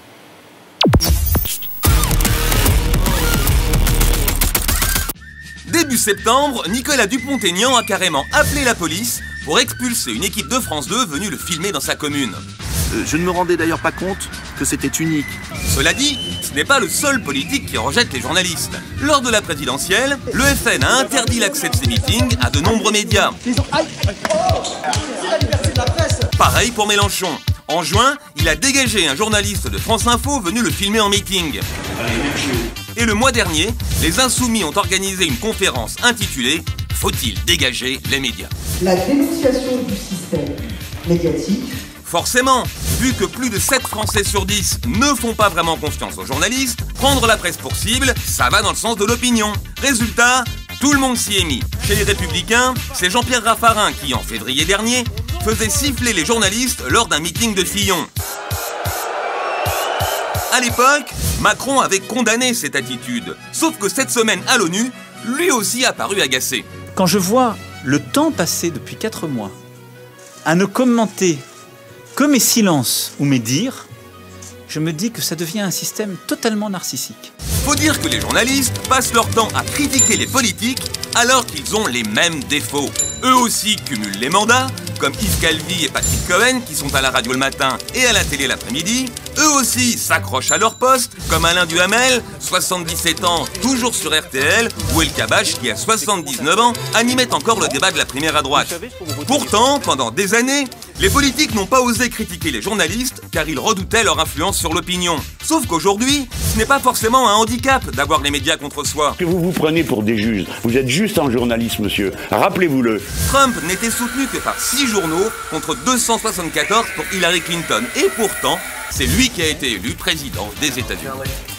Début septembre, Nicolas Dupont-Aignan a carrément appelé la police pour expulser une équipe de France 2 venue le filmer dans sa commune. Je ne me rendais d'ailleurs pas compte que c'était unique. Cela dit, ce n'est pas le seul politique qui rejette les journalistes. Lors de la présidentielle, le FN a interdit l'accès de ces meetings à de nombreux médias. Pareil pour Mélenchon. En juin, il a dégagé un journaliste de France Info venu le filmer en meeting. Et le mois dernier, les Insoumis ont organisé une conférence intitulée « Faut-il dégager les médias ?» La dénonciation du système médiatique. Forcément, vu que plus de 7 Français sur 10 ne font pas vraiment confiance aux journalistes, prendre la presse pour cible, ça va dans le sens de l'opinion. Résultat, tout le monde s'y est mis. Chez les Républicains, c'est Jean-Pierre Raffarin qui, en février dernier, faisait siffler les journalistes lors d'un meeting de Fillon. À l'époque, Macron avait condamné cette attitude. Sauf que cette semaine à l'ONU, lui aussi a paru agacé. Quand je vois le temps passé depuis 4 mois à ne commenter que mes silences ou mes dires, je me dis que ça devient un système totalement narcissique. Faut dire que les journalistes passent leur temps à critiquer les politiques alors qu'ils ont les mêmes défauts. Eux aussi cumulent les mandats, comme Yves Calvi et Patrick Cohen qui sont à la radio le matin et à la télé l'après-midi. Eux aussi s'accrochent à leur poste, comme Alain Duhamel, 77 ans, toujours sur RTL, ou El Kabbach qui a 79 ans, animait encore le débat de la primaire à droite. Pourtant, pendant des années, les politiques n'ont pas osé critiquer les journalistes car ils redoutaient leur influence sur l'opinion. Sauf qu'aujourd'hui, ce n'est pas forcément un handicap d'avoir les médias contre soi. Que vous vous prenez pour des juges. Vous êtes juste un journaliste, monsieur. Rappelez-vous-le. Trump n'était soutenu que par 6 journaux contre 274 pour Hillary Clinton. Et pourtant, c'est lui qui a été élu président des États-Unis.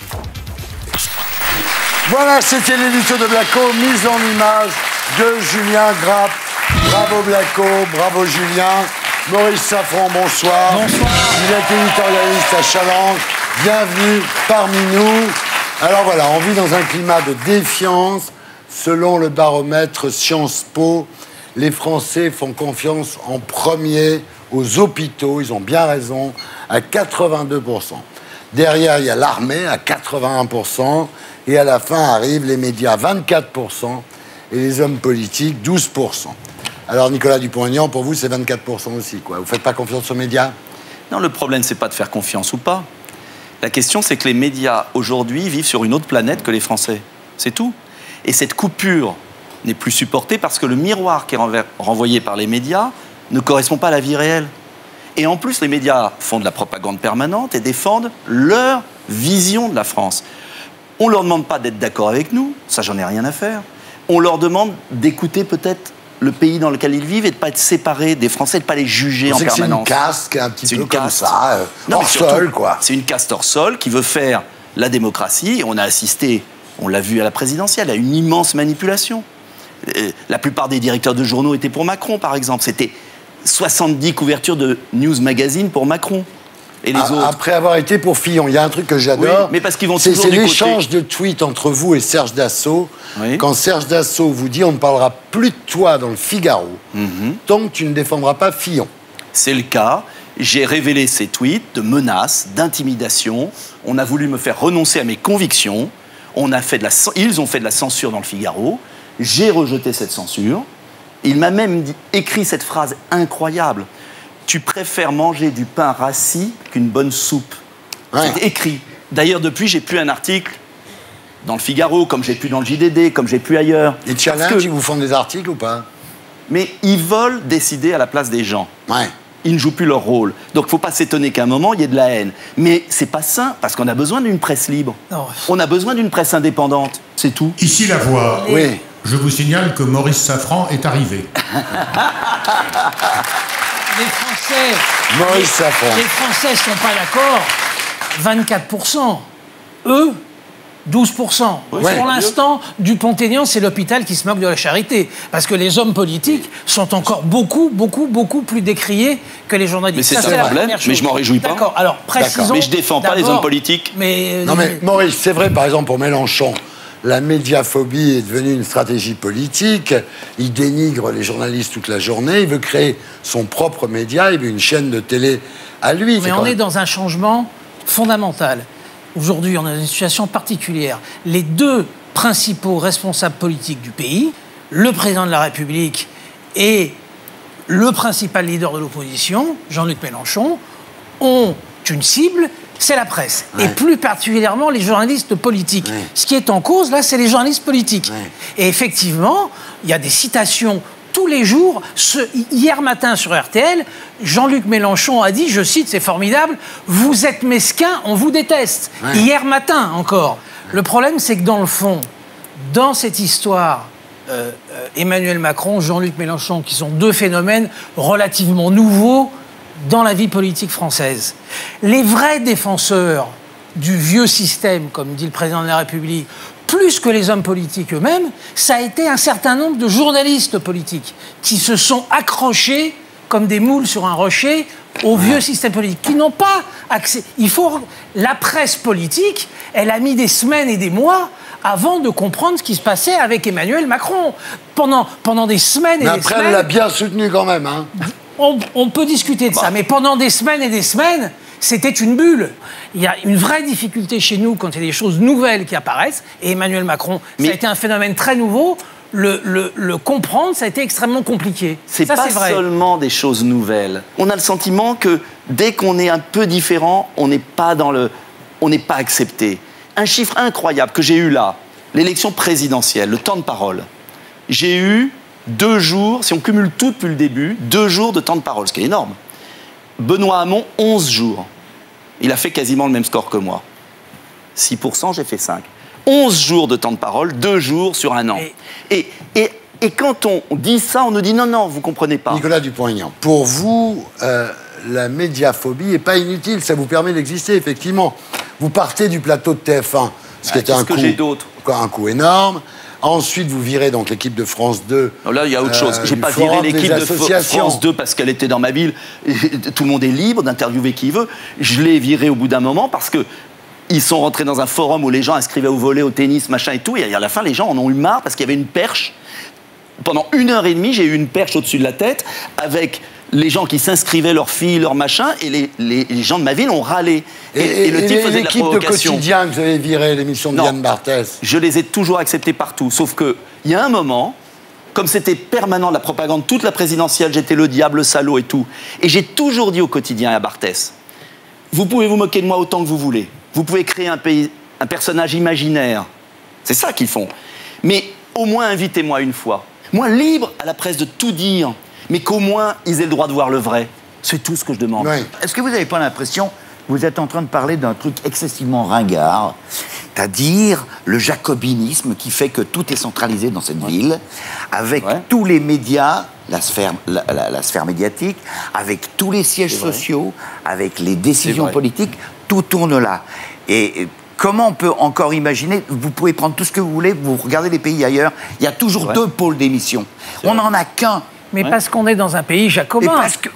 Voilà, c'était l'édito de Blacko, mise en image de Julien Grappe. Bravo Blacko, bravo Julien. Maurice Safran, bonsoir. Bonsoir. Vous êtes éditorialiste à Challenge. Bienvenue parmi nous. Alors voilà, on vit dans un climat de défiance. Selon le baromètre Sciences Po, les Français font confiance en premier aux hôpitaux, ils ont bien raison, à 82%. Derrière, il y a l'armée à 81%, et à la fin arrivent les médias 24%, et les hommes politiques 12%. Alors Nicolas Dupont-Aignan, pour vous, c'est 24% aussi, quoi. Vous ne faites pas confiance aux médias? Non, le problème, c'est pas de faire confiance ou pas. La question, c'est que les médias, aujourd'hui, vivent sur une autre planète que les Français. C'est tout. Et cette coupure n'est plus supportée parce que le miroir qui est renvoyé par les médias ne correspond pas à la vie réelle. Et en plus, les médias font de la propagande permanente et défendent leur vision de la France. On ne leur demande pas d'être d'accord avec nous, ça j'en ai rien à faire. On leur demande d'écouter peut-être le pays dans lequel ils vivent et de ne pas être séparés des Français, de ne pas les juger en permanence. C'est une caste qui est un petit peu comme ça, hors sol, quoi. C'est une caste hors sol qui veut faire la démocratie. On a assisté, on l'a vu à la présidentielle, à une immense manipulation. La plupart des directeurs de journaux étaient pour Macron, par exemple. C'était 70 couvertures de News Magazine pour Macron. Et les autres. Après avoir été pour Fillon, il y a un truc que j'adore. Oui, mais parce qu'ils vont toujours c'est du côté. l'échange de tweets entre vous et Serge Dassault. Oui. Quand Serge Dassault vous dit on ne parlera plus de toi dans le Figaro, tant que tu ne défendras pas Fillon. C'est le cas. J'ai révélé ces tweets de menaces, d'intimidation. On a voulu me faire renoncer à mes convictions. Ils ont fait de la censure dans le Figaro. J'ai rejeté cette censure. Il m'a même écrit cette phrase incroyable. Tu préfères manger du pain rassis qu'une bonne soupe. Ouais. C'est écrit. D'ailleurs, depuis, j'ai plus un article dans le Figaro, comme j'ai plus dans le JDD, comme j'ai plus ailleurs. Et Challenge, ils vous font des articles ou pas? Mais ils veulent décider à la place des gens. Ouais. ils ne jouent plus leur rôle. Donc il ne faut pas s'étonner qu'à un moment, il y ait de la haine. Mais c'est pas sain, parce qu'on a besoin d'une presse libre. Non. On a besoin d'une presse indépendante, c'est tout. Ici la voix. Oui. Je vous signale que Maurice Safran est arrivé. Les Français... Maurice Safran. Les Français ne sont pas d'accord. 24%. Eux, 12%. Ouais. Pour l'instant, Dupont-Aignan, c'est l'hôpital qui se moque de la charité. Parce que les hommes politiques sont encore beaucoup plus décriés que les journalistes. Mais c'est un problème, mais je m'en réjouis pas. D'accord, alors précisons... Mais je défends pas les hommes politiques. Non mais Maurice, c'est vrai, par exemple, pour Mélenchon, la médiaphobie est devenue une stratégie politique. Il dénigre les journalistes toute la journée. Il veut créer son propre média. Il veut une chaîne de télé à lui. Mais on est dans un changement fondamental. Aujourd'hui, on est dans une situation particulière. Les deux principaux responsables politiques du pays, le président de la République et le principal leader de l'opposition, Jean-Luc Mélenchon, ont une cible, c'est la presse. Ouais. Et plus particulièrement les journalistes politiques. Ouais. Ce qui est en cause, là, c'est les journalistes politiques. Ouais. Et effectivement, il y a des citations tous les jours. Hier matin sur RTL, Jean-Luc Mélenchon a dit, je cite, c'est formidable, « Vous êtes mesquins, on vous déteste ». Hier matin encore. Le problème, c'est que dans le fond, dans cette histoire, Emmanuel Macron, Jean-Luc Mélenchon, qui sont deux phénomènes relativement nouveaux dans la vie politique française. Les vrais défenseurs du vieux système, comme dit le président de la République, plus que les hommes politiques eux-mêmes, ça a été un certain nombre de journalistes politiques qui se sont accrochés comme des moules sur un rocher au vieux système politique, qui n'ont pas accès. La presse politique, elle a mis des semaines et des mois avant de comprendre ce qui se passait avec Emmanuel Macron. Pendant des semaines et des semaines... Mais après, elle l'a bien soutenu quand même, hein. On peut discuter de ça, mais pendant des semaines et des semaines, c'était une bulle. Il y a une vraie difficulté chez nous quand il y a des choses nouvelles qui apparaissent, et Emmanuel Macron, ça a été un phénomène très nouveau. Le comprendre, ça a été extrêmement compliqué. C'est pas seulement des choses nouvelles. On a le sentiment que dès qu'on est un peu différent, on n'est pas accepté. Un chiffre incroyable que j'ai eu là, l'élection présidentielle, le temps de parole. J'ai eu 2 jours, si on cumule tout depuis le début, 2 jours de temps de parole, ce qui est énorme. Benoît Hamon, 11 jours. Il a fait quasiment le même score que moi. 6%, j'ai fait 5. 11 jours de temps de parole, 2 jours sur un an. Et quand on dit ça, on nous dit non, vous comprenez pas. Nicolas Dupont-Aignan, pour vous, la médiaphobie n'est pas inutile, ça vous permet d'exister, effectivement. Vous partez du plateau de TF1, ce qui était un coup énorme. Ensuite, vous virez donc l'équipe de France 2. Là, il y a autre chose. J'ai pas viré l'équipe de France 2 parce qu'elle était dans ma ville. Tout le monde est libre d'interviewer qui veut. Je l'ai viré au bout d'un moment parce que ils sont rentrés dans un forum où les gens inscrivaient au volley, au tennis, machin et tout. Et à la fin, les gens en ont eu marre parce qu'il y avait une perche. Pendant 1h30, j'ai eu une perche au-dessus de la tête avec les gens qui s'inscrivaient, leurs filles, leurs machins, et les gens de ma ville ont râlé. Et le type faisait de la provocation. L'équipe de Quotidien que vous avez viré, l'émission de Diane Barthès. Je les ai toujours acceptés partout. Sauf qu'il y a un moment, comme c'était permanent de la propagande, toute la présidentielle, j'étais le diable, le salaud et tout. Et j'ai toujours dit au Quotidien et à Barthès, vous pouvez vous moquer de moi autant que vous voulez. Vous pouvez créer un personnage imaginaire. C'est ça qu'ils font. Mais au moins invitez-moi une fois. Moi, libre à la presse de tout dire, mais qu'au moins ils aient le droit de voir le vrai. C'est tout ce que je demande. Oui. Est-ce que vous n'avez pas l'impression que vous êtes en train de parler d'un truc excessivement ringard, c'est-à-dire le jacobinisme qui fait que tout est centralisé dans cette ville, avec tous les médias, la sphère médiatique, avec tous les sièges sociaux, avec les décisions politiques, tout tourne là. Et comment on peut encore imaginer, vous pouvez prendre tout ce que vous voulez, vous regardez les pays ailleurs, il y a toujours 2 pôles d'émission. On n'en a qu'un. Mais parce qu'on est dans un pays jacobin.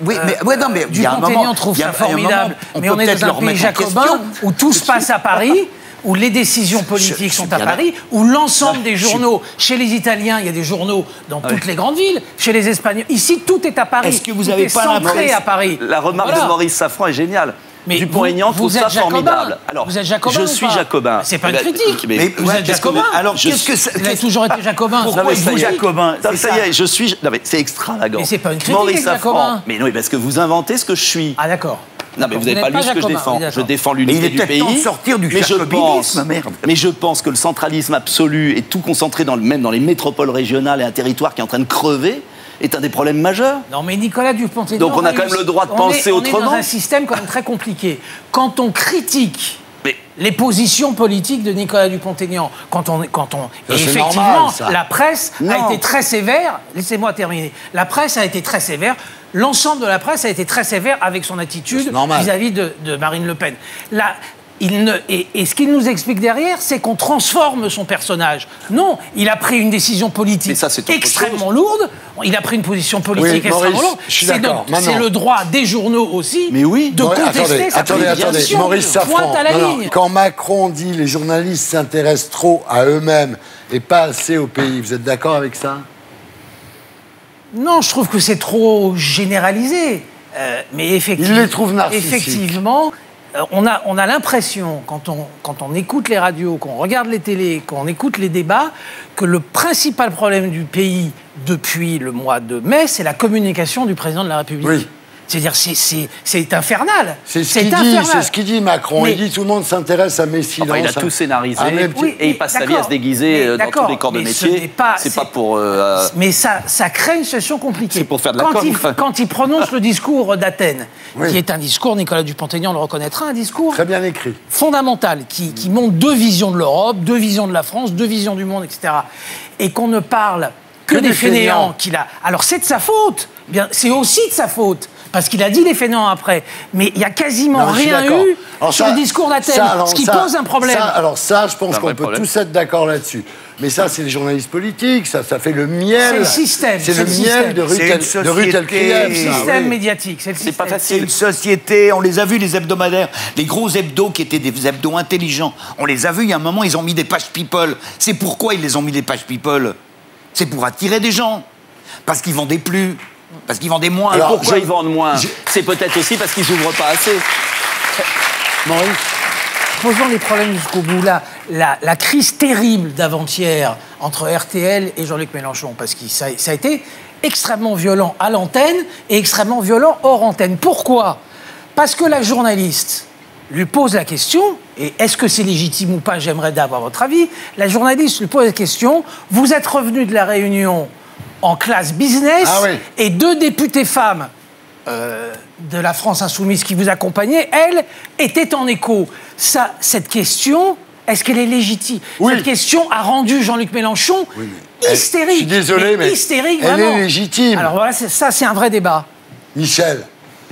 Dupont-Aignan trouve ça formidable. Mais on est dans un pays jacobin où tout se passe à Paris, où les décisions politiques sont à Paris, où l'ensemble des journaux, chez les Italiens, il y a des journaux dans toutes les grandes villes, chez les Espagnols, ici tout est à Paris. Est-ce que vous avez pas centré à Paris. La remarque de Maurice Safran est géniale. Dupont-Aignan trouve ça formidable. Alors, vous êtes jacobin. Je suis jacobin. C'est pas une critique. Mais vous êtes jacobin. Alors, vous avez toujours été jacobin. Pourquoi vous jacobin? Ça y est, je suis. Non mais c'est extravagant. Mais c'est pas une critique, Maurice jacobin. Mais non, parce que vous inventez ce que je suis. Ah d'accord. Non mais vous n'avez pas lu ce que je défends. Je défends l'unité du pays. Il est temps de sortir du jacobinisme, merde. Mais je pense que le centralisme absolu est tout concentré même dans les métropoles régionales et un territoire qui est en train de crever. est un des problèmes majeurs. Non, mais Nicolas Dupont-Aignan... Donc on a quand même le droit de penser autrement. On est dans un système quand même très compliqué. Quand on critique les positions politiques de Nicolas Dupont-Aignan, et effectivement, normal, la presse a été très sévère. Laissez-moi terminer. La presse a été très sévère. L'ensemble de la presse a été très sévère avec son attitude vis-à-vis de Marine Le Pen. Et ce qu'il nous explique derrière, c'est qu'on transforme son personnage. Non, il a pris une décision politique extrêmement lourde. Il a pris une position politique extrêmement lourde. C'est le droit des journaux aussi de contester sa position. Maurice Safran, pointe à la ligne. Quand Macron dit les journalistes s'intéressent trop à eux-mêmes et pas assez au pays, vous êtes d'accord avec ça? Non, je trouve que c'est trop généralisé. Mais effectivement, il les trouve narcissiques. Effectivement, on a l'impression, quand on écoute les radios, qu'on regarde les télés, qu'on écoute les débats, que le principal problème du pays depuis le mois de mai, c'est la communication du président de la République. Oui. C'est-à-dire, c'est infernal. C'est ce qu'il dit Macron. Il dit tout le monde s'intéresse à mes silences. Il a tout scénarisé et il passe sa vie à se déguiser dans tous les corps de métier. C'est pas pour... Mais ça crée une situation compliquée. C'est pour faire de la com. Quand il prononce le discours d'Athènes, qui est un discours, Nicolas Dupont-Aignan le reconnaîtra, un discours très bien écrit, fondamental, qui montre deux visions de l'Europe, deux visions de la France, deux visions du monde, etc. Et qu'on ne parle que des fainéants qu'il a. Alors c'est de sa faute. Bien, c'est aussi de sa faute. Parce qu'il a dit les fainéants après. Mais il n'y a quasiment rien eu sur le discours d'Athènes, ce qui pose un problème. Je pense qu'on peut tous être d'accord là-dessus. Mais ça, c'est les journalistes politiques, ça fait le miel. C'est le système. C'est le miel de Ruth Elkrieff. C'est le système médiatique. C'est pas facile. C'est une société, on les a vus, les hebdomadaires, les gros hebdos qui étaient des hebdos intelligents. On les a vus, il y a un moment, ils ont mis des pages people. C'est pourquoi ils les ont mis des pages people? C'est pour attirer des gens. Parce qu'ils vendaient plus. Parce qu'ils vendaient moins. Alors, pourquoi ils vendent moins? C'est peut-être aussi parce qu'ils n'ouvrent pas assez. Maurice, posons les problèmes jusqu'au bout. La crise terrible d'avant-hier entre RTL et Jean-Luc Mélenchon, parce que ça a été extrêmement violent à l'antenne et extrêmement violent hors antenne. Pourquoi? Parce que la journaliste lui pose la question, et est-ce que c'est légitime ou pas? J'aimerais avoir votre avis. La journaliste lui pose la question, vous êtes revenu de la Réunion en classe business, et deux députées femmes de la France Insoumise qui vous accompagnaient, elles, étaient en écho. Cette question, est-ce qu'elle est légitime? Cette question a rendu Jean-Luc Mélenchon hystérique. Je suis désolé, mais hystérique, elle vraiment. est légitime. Alors voilà, ça c'est un vrai débat. Michel.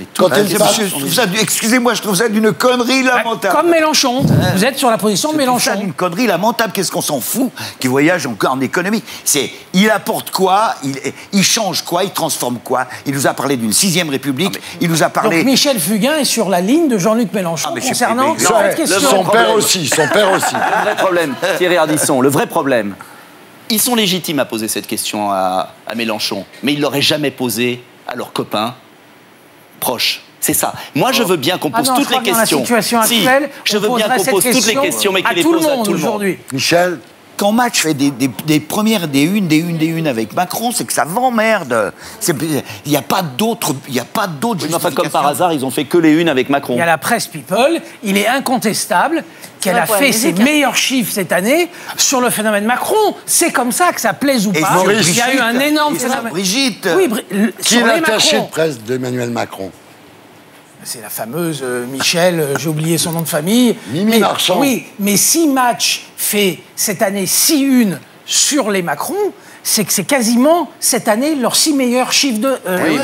Excusez-moi, je trouve ça d'une connerie lamentable. Comme Mélenchon. Vous êtes sur la position de Mélenchon. C'est d'une connerie lamentable. Qu'est-ce qu'on s'en fout qu'il voyage encore en économie? Il apporte quoi? Il change quoi? Il transforme quoi? Il nous a parlé d'une 6e République. Il nous a parlé... Donc Michel Fugain est sur la ligne de Jean-Luc Mélenchon concernant cette question. Son père aussi. Le vrai problème, Thierry Ardisson, le vrai problème, ils sont légitimes à poser cette question à Mélenchon, mais ils ne l'auraient jamais posée à leurs copains proches. C'est ça. Moi, je veux bien qu'on pose toutes les questions. Dans la situation actuelle, je veux bien qu'on pose toutes les questions, mais qu'il les pose à tout le monde. Michel, quand Match fait des premières, des unes avec Macron, c'est que ça m'emmerde. Il n'y a pas d'autre justification. Enfin, comme par hasard, ils ont fait que les unes avec Macron. Il y a la presse People. Il est incontestable qu'elle a fait ses meilleurs chiffres cette année sur le phénomène Macron. C'est comme ça, que ça plaise ou pas. Il y a eu un énorme phénomène. Brigitte. Oui, qui est l'attaché de presse d'Emmanuel Macron? C'est la fameuse Michel, j'ai oublié son nom de famille. Mimi Marchand. Oui, mais si Match fait cette année 6 unes sur les Macron, c'est que c'est quasiment cette année leurs 6 meilleurs chiffres de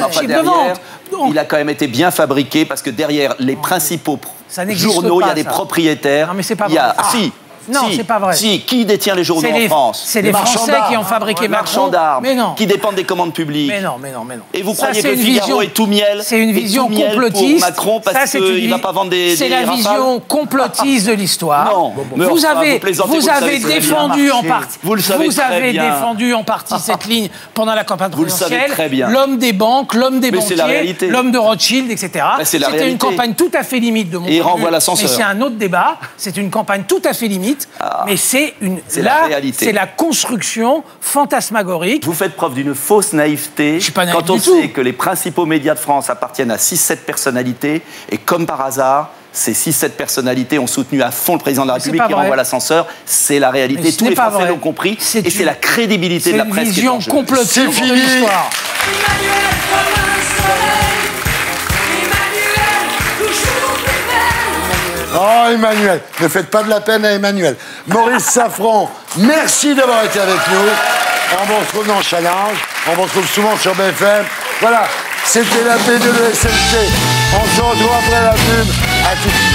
vente. Donc, il a quand même été bien fabriqué parce que derrière les principaux journaux, il y a des propriétaires. Non, mais c'est pas vrai. Non, c'est pas vrai. Si, qui détient les journaux en France? C'est les Français qui ont fabriqué Macron. Mais non. Qui dépendent des commandes publiques. Mais non. Et vous croyez que le Figaro est tout miel? C'est une vision complotiste. Pour Macron parce qu'il ne va pas vendre des C'est la vision complotiste de l'histoire. Non. Vous avez défendu en partie. Vous le savez très bien. Défendu en partie cette ligne pendant la campagne présidentielle. Très bien. L'homme des banques, l'homme des banquiers, l'homme de Rothschild, etc. C'était une campagne tout à fait limite de mon point de vue. Et il renvoie l'ascenseur. Mais c'est un autre débat. C'est une campagne tout à fait limite. Mais c'est la réalité. C'est la construction fantasmagorique. Vous faites preuve d'une fausse naïveté quand on sait que les principaux médias de France appartiennent à 6-7 personnalités et comme par hasard, Ces 6-7 personnalités ont soutenu à fond le président de la République qui pas vrai. renvoie l'ascenseur. C'est la réalité. Mais ce Tous n'est les pas Français vrai. l'ont compris. C'est Et c'est la crédibilité de la presse qui est en jeu. complotiste C'est fini. de l'histoire. Oh, Emmanuel, ne faites pas de la peine à Emmanuel. Maurice Safran, merci d'avoir été avec nous. On vous retrouve dans Challenge. On vous retrouve souvent sur BFM. Voilà, c'était la P2 de SMC. On se retrouve après la pub. À tout de suite.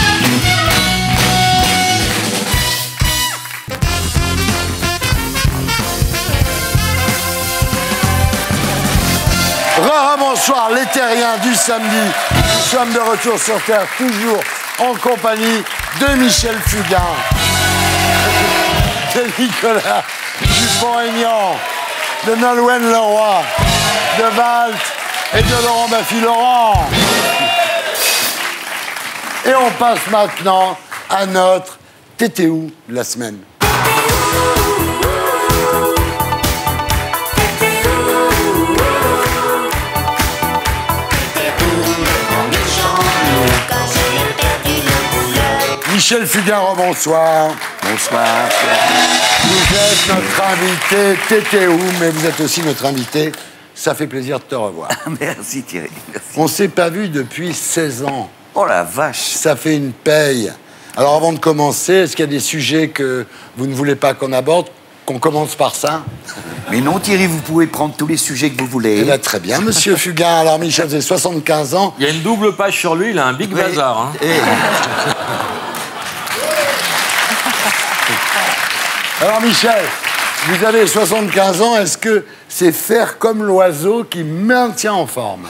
Bonsoir, les terriens du samedi. Nous sommes de retour sur Terre, toujours en compagnie de Michel Fugain, de Nicolas Dupont-Aignan, de Nolwenn Leroy, de Walt et de Laurent Baffy-Laurent. Et on passe maintenant à notre TTU de la semaine. Michel Fugain, bonsoir. Bonsoir. Vous êtes notre invité TTU, mais vous êtes aussi notre invité. Ça fait plaisir de te revoir. Merci Thierry. Merci. On ne s'est pas vu depuis 16 ans. Oh la vache. Ça fait une paye. Alors avant de commencer, est-ce qu'il y a des sujets que vous ne voulez pas qu'on aborde? Qu'on commence par ça? Mais non Thierry, vous pouvez prendre tous les sujets que vous voulez. Eh bien, très bien, monsieur Fugain. Alors Michel, vous avez 75 ans. Il y a une double page sur lui, il a un big bazar. Hein. Alors Michel, vous avez 75 ans, est-ce que c'est faire comme l'oiseau qui maintient en forme?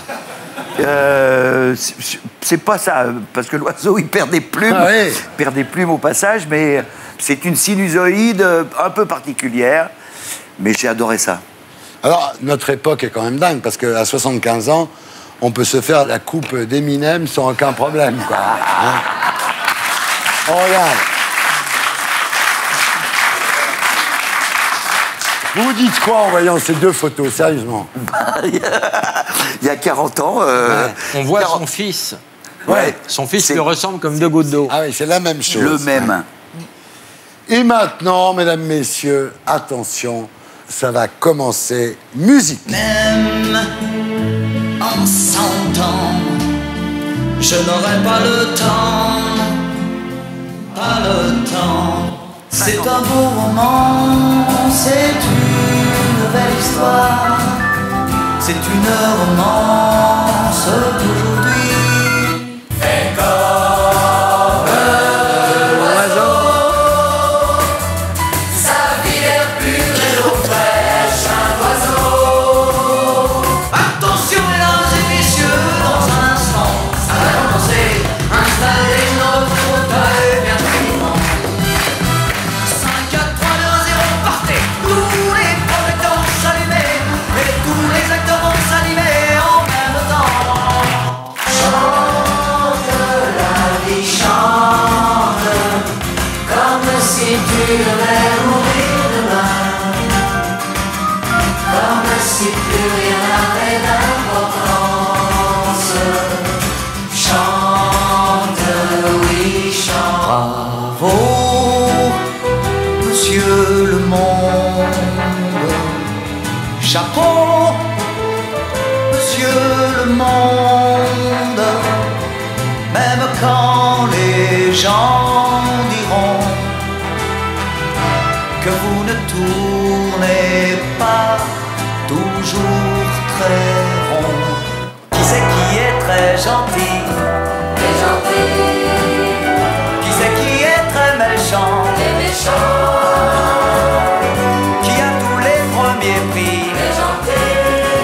C'est pas ça, parce que l'oiseau il perd des plumes, perd des plumes au passage, mais c'est une sinusoïde un peu particulière, mais j'ai adoré ça. Alors notre époque est quand même dingue, parce qu'à 75 ans, on peut se faire la coupe d'Eminem sans aucun problème, quoi. Hein? On regarde. Vous vous dites quoi en voyant ces deux photos, sérieusement? Il y a 40 ans... On voit son fils. Ouais. Son fils lui ressemble comme deux gouttes d'eau. Ah oui, c'est la même chose. Le même. Et maintenant, mesdames, messieurs, attention, ça va commencer. Musique. Même en 100 ans, je n'aurai pas le temps, pas le temps. C'est un beau roman, c'est une belle histoire, c'est une romance d'aujourd'hui. Et comme l'oiseau, sa vie est pure et l'eau fraîche, un oiseau. Attention mesdames et messieurs, dans un instant, ça va commencer. Installez notre fauteuil bien tranquillement. 5, 4, 3, 2, 1, 0, partez. Tous les projecteurs s'allumer et tous les acteurs vont s'animer en même temps. Chante la vie, chante comme si tu devais mourir demain, comme si plus rien n'avait d'importance. Chante, oui, chante. Bravo, monsieur le monde. Chapeau, monsieur le monde. Même quand les gens diront que vous ne tournez pas toujours très rond. Qui c'est qui est très gentil? Très gentil. Qui c'est qui est très méchant? Très méchant. Qui a tous les premiers prix? Très gentil.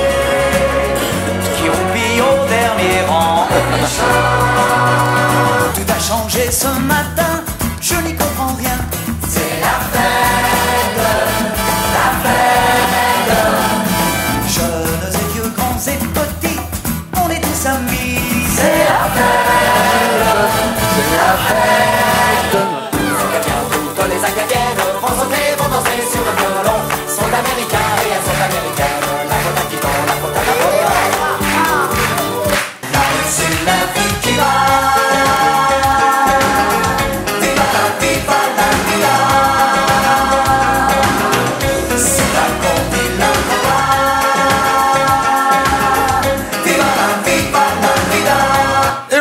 Qui roupille au dernier rang? Très méchant. Tout a changé ce matin, je n'y comprends rien. C'est la fête, la fête. Jeunes et vieux, grands et petits, on est tous amis. C'est la fête, c'est la fête. Toutes les Acadiennes vont sauter, vont danser sur le violon. Sont américains et elles sont américaines. La faute à qui tombe, la faute à la faute. La rue c'est la vie qui va.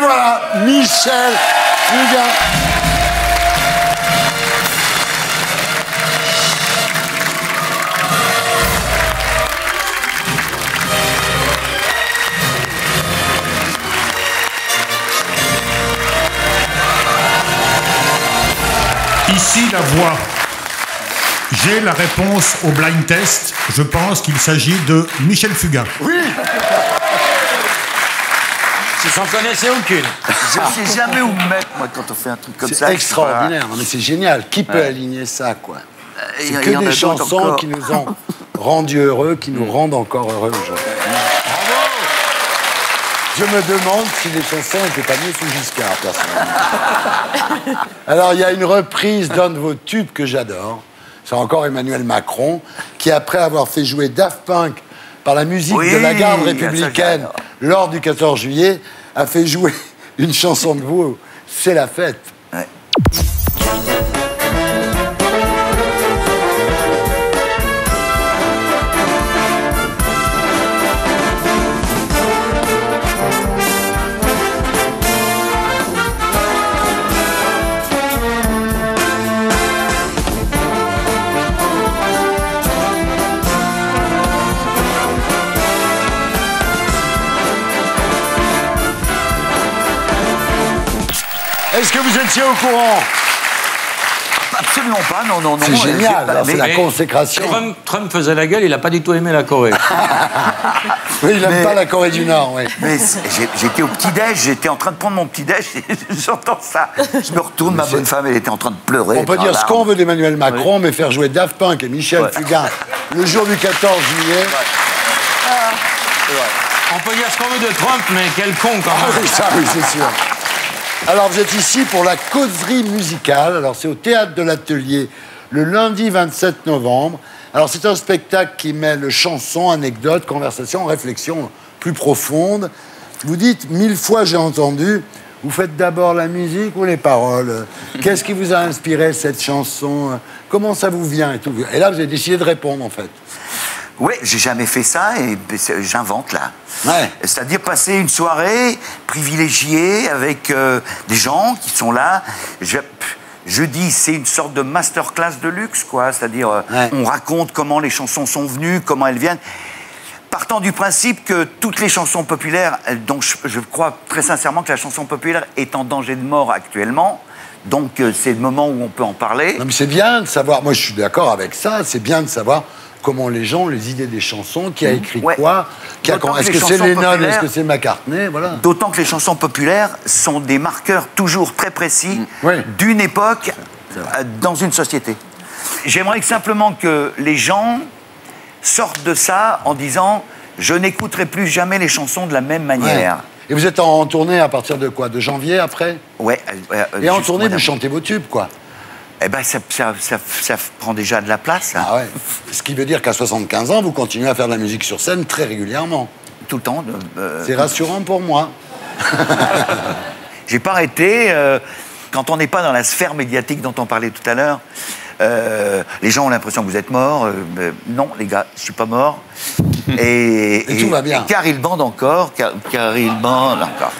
voilà, Michel Fugain. Ici, la voix. J'ai la réponse au blind test. Je pense qu'il s'agit de Michel Fugain. Oui. Je n'en connaissais aucune. Je ne sais jamais où me mettre, moi, quand on fait un truc comme ça. C'est extraordinaire, non, mais c'est génial. Qui peut aligner ça, quoi? C'est que y en a des d'autres chansons encore. qui nous ont rendus heureux, qui nous rendent encore heureux aujourd'hui. Bravo! Je me demande si les chansons n'étaient pas mieux sous Giscard, personnellement. Alors, il y a une reprise d'un de vos tubes que j'adore. C'est encore Emmanuel Macron, qui, après avoir fait jouer Daft Punk par la musique Oui, de la garde ça, républicaine j'adore. lors du 14 juillet, a fait jouer une chanson de vous. C'est la fête. Ouais. Est-ce que vous étiez au courant? Absolument pas, non, non, non. C'est génial, alors, c'est la Mais consécration. Trump faisait la gueule, il n'a pas du tout aimé la Corée. Oui, il n'aime pas la Corée du Nord, oui. Mais j'étais au petit-déj, j'étais en train de prendre mon petit-déj, et j'entends ça. Je me retourne, ma bonne femme, elle était en train de pleurer. On peut dire ce qu'on veut d'Emmanuel Macron, mais faire jouer Daft Punk et Michel Fugain le jour du 14 juillet. On peut dire ce qu'on veut de Trump, mais quel con quand Ah même. oui, ça, oui, c'est sûr. Alors, vous êtes ici pour la causerie musicale. Alors, c'est au Théâtre de l'Atelier, le lundi 27 novembre. Alors, c'est un spectacle qui mêle chansons, anecdotes, conversations, réflexions plus profondes. Vous dites, 1000 fois j'ai entendu, vous faites d'abord la musique ou les paroles? Qu'est-ce qui vous a inspiré cette chanson? Comment ça vous vient et tout? Et là, vous avez décidé de répondre, en fait. Oui, j'ai jamais fait ça et j'invente là. Ouais. C'est-à-dire passer une soirée privilégiée avec des gens qui sont là. Je dis, c'est une sorte de masterclass de luxe, quoi. C'est-à-dire, on raconte comment les chansons sont venues, comment elles viennent. Partant du principe que toutes les chansons populaires, donc je crois très sincèrement que la chanson populaire est en danger de mort actuellement. Donc c'est le moment où on peut en parler. Non, mais c'est bien de savoir, moi je suis d'accord avec ça, c'est bien de savoir comment les gens, les idées des chansons, qui a écrit quoi, est-ce que c'est Lennon, est-ce que c'est McCartney, voilà. D'autant que les chansons populaires sont des marqueurs toujours très précis d'une époque dans une société. J'aimerais simplement que les gens sortent de ça en disant « je n'écouterai plus jamais les chansons de la même manière ». Et vous êtes en tournée à partir de quoi? De janvier après? Ouais. Et en tournée, vous chantez vos tubes, quoi? Eh ben, ça prend déjà de la place. Ah ouais. Ce qui veut dire qu'à 75 ans, vous continuez à faire de la musique sur scène très régulièrement. Tout le temps. C'est rassurant pour moi. J'ai pas arrêté. Quand on n'est pas dans la sphère médiatique dont on parlait tout à l'heure, les gens ont l'impression que vous êtes mort. Non, les gars, je suis pas mort. Et tout va bien. Car il bande encore, car il bande encore.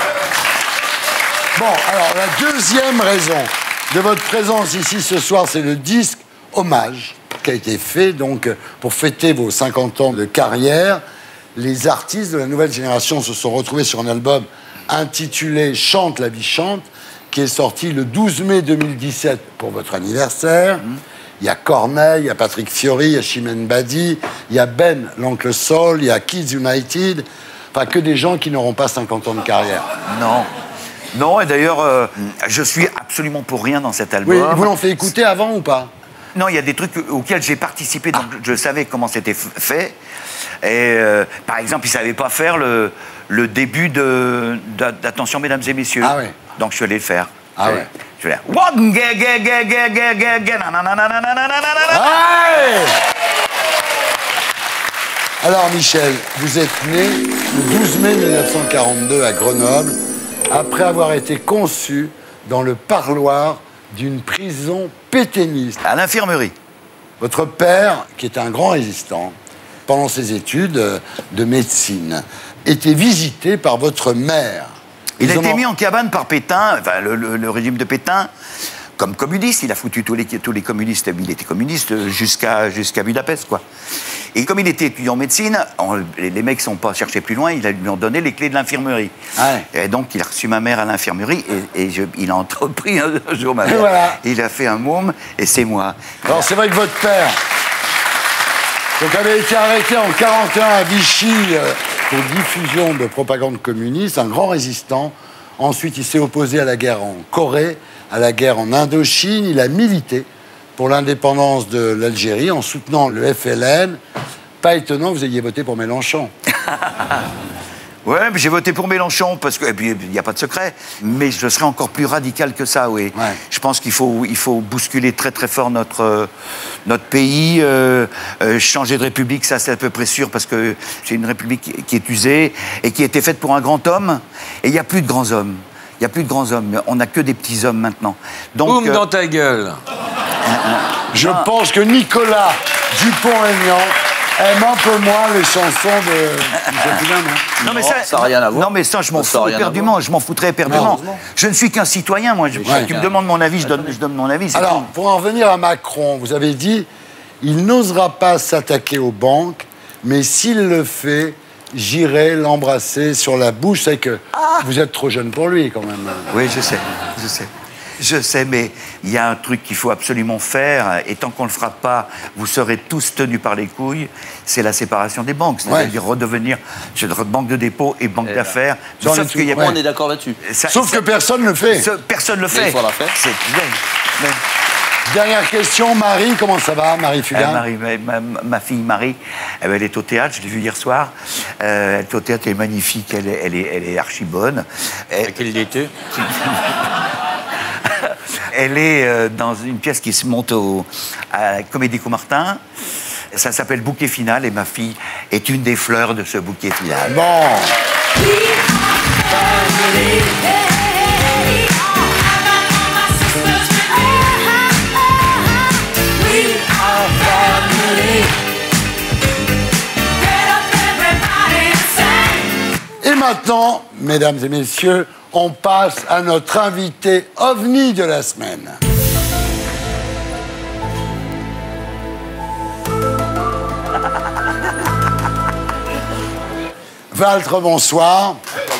Bon, alors la deuxième raison de votre présence ici ce soir, c'est le disque Hommage qui a été fait donc pour fêter vos 50 ans de carrière. Les artistes de la nouvelle génération se sont retrouvés sur un album intitulé Chante la vie chante, qui est sorti le 12 mai 2017 pour votre anniversaire. Il y a Corneille, il y a Patrick Fiori, il y a Chimène Badi, il y a Ben, l'Oncle Soul, il y a Kids United. Enfin, que des gens qui n'auront pas 50 ans de carrière. Non. Non, et d'ailleurs, je suis absolument pour rien dans cet album. Oui, vous l'en fait écouter avant ou pas? Non, il y a des trucs auxquels j'ai participé, donc je savais comment c'était fait. Et par exemple, ils ne savaient pas faire le début d'Attention, mesdames et messieurs. Ah ouais. Donc je suis allé le faire. Ah ouais. Je vais là. Alors Michel, vous êtes né le 12 mai 1942 à Grenoble, après avoir été conçu dans le parloir d'une prison pétainiste. À l'infirmerie. Votre père, qui est un grand résistant, pendant ses études de médecine, était visité par votre mère. Il a été mis en cabane par Pétain, enfin, le régime de Pétain, comme communiste. Il a foutu tous les communistes. Il était communiste jusqu'à Budapest, quoi. Et comme il était étudiant en médecine, les mecs ne sont pas cherchés plus loin, ils lui ont donné les clés de l'infirmerie. Et donc, il a reçu ma mère à l'infirmerie et il a entrepris un jour ma mère. Voilà. Il a fait un môme et c'est moi. Alors, c'est vrai que votre père donc, avait été arrêté en 1941 à Vichy pour diffusion de propagande communiste, un grand résistant. Ensuite, il s'est opposé à la guerre en Corée, à la guerre en Indochine. Il a milité pour l'indépendance de l'Algérie en soutenant le FLN. Pas étonnant que vous ayez voté pour Mélenchon. Ouais, mais j'ai voté pour Mélenchon parce que, et puis il n'y a pas de secret, mais je serais encore plus radical que ça, oui. Ouais. Je pense qu'il faut bousculer très très fort notre pays, changer de république, ça c'est à peu près sûr parce que c'est une république qui est usée et qui a été faite pour un grand homme et il n'y a plus de grands hommes. Il n'y a plus de grands hommes, on n'a que des petits hommes maintenant. Donc, boum dans ta gueule. Je pense que Nicolas Dupont-Aignan aime un peu moins les chansons de... Non mais ça n'a rien à voir. Non mais ça, je m'en fous éperdument, je m'en foutrais éperdument. Je ne suis qu'un citoyen, moi. Tu me demandes mon avis, je donne mon avis. Alors, pour en revenir à Macron, vous avez dit, il n'osera pas s'attaquer aux banques, mais s'il le fait, j'irai l'embrasser sur la bouche. C'est que vous êtes trop jeune pour lui, quand même. Oui, je sais. Je sais, mais il y a un truc qu'il faut absolument faire, et tant qu'on ne le fera pas, vous serez tous tenus par les couilles, c'est la séparation des banques, c'est-à-dire redevenir banque de dépôt et banque d'affaires. Sauf qu'il y a on est d'accord là-dessus. Sauf que personne ne le fait. Personne ne le fait. Il faut la faire. Dernière question, Marie, comment ça va, Marie Fugain? Ma fille Marie, elle est au théâtre, je l'ai vue hier soir. Elle est au théâtre, elle est magnifique, elle est archi bonne. À quel était? Elle est dans une pièce qui se monte à la Comédie Coumartin. Ça s'appelle Bouquet Final et ma fille est une des fleurs de ce bouquet final. Bon. Et maintenant, mesdames et messieurs, on passe à notre invité ovni de la semaine. Valtre, bonsoir.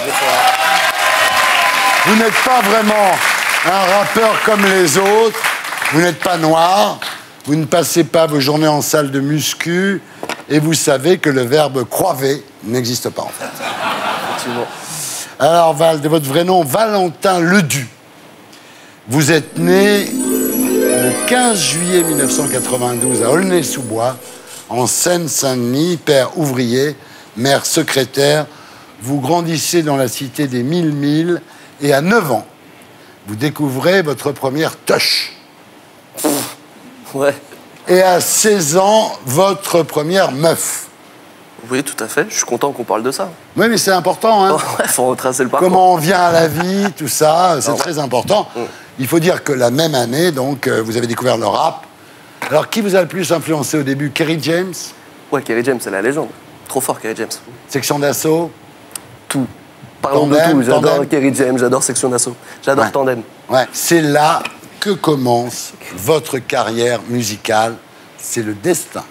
Vous n'êtes pas vraiment un rappeur comme les autres. Vous n'êtes pas noir. Vous ne passez pas vos journées en salle de muscu. Et vous savez que le verbe croiver n'existe pas, en fait. Effectivement. Alors, Val, de votre vrai nom, Valentin Ledu. Vous êtes né le 15 juillet 1992 à Aulnay-sous-Bois, en Seine-Saint-Denis, père ouvrier, mère secrétaire. Vous grandissez dans la cité des 1000 et à 9 ans, vous découvrez votre première touche. Ouais. Et à 16 ans, votre première meuf. Oui, tout à fait. Je suis content qu'on parle de ça. Oui, mais c'est important, hein. Ouais, faut retracer le parcours. Comment on vient à la vie, tout ça, c'est très important. Il faut dire que la même année, donc, vous avez découvert le rap. Alors, qui vous a le plus influencé au début? Kerry James? Ouais, Kerry James, c'est la légende. Trop fort, Kerry James. Section d'assaut? Tout. Parlons de tout. J'adore Kerry James, j'adore Section d'assaut. J'adore Tandem. Ouais. C'est là que commence votre carrière musicale. C'est le destin.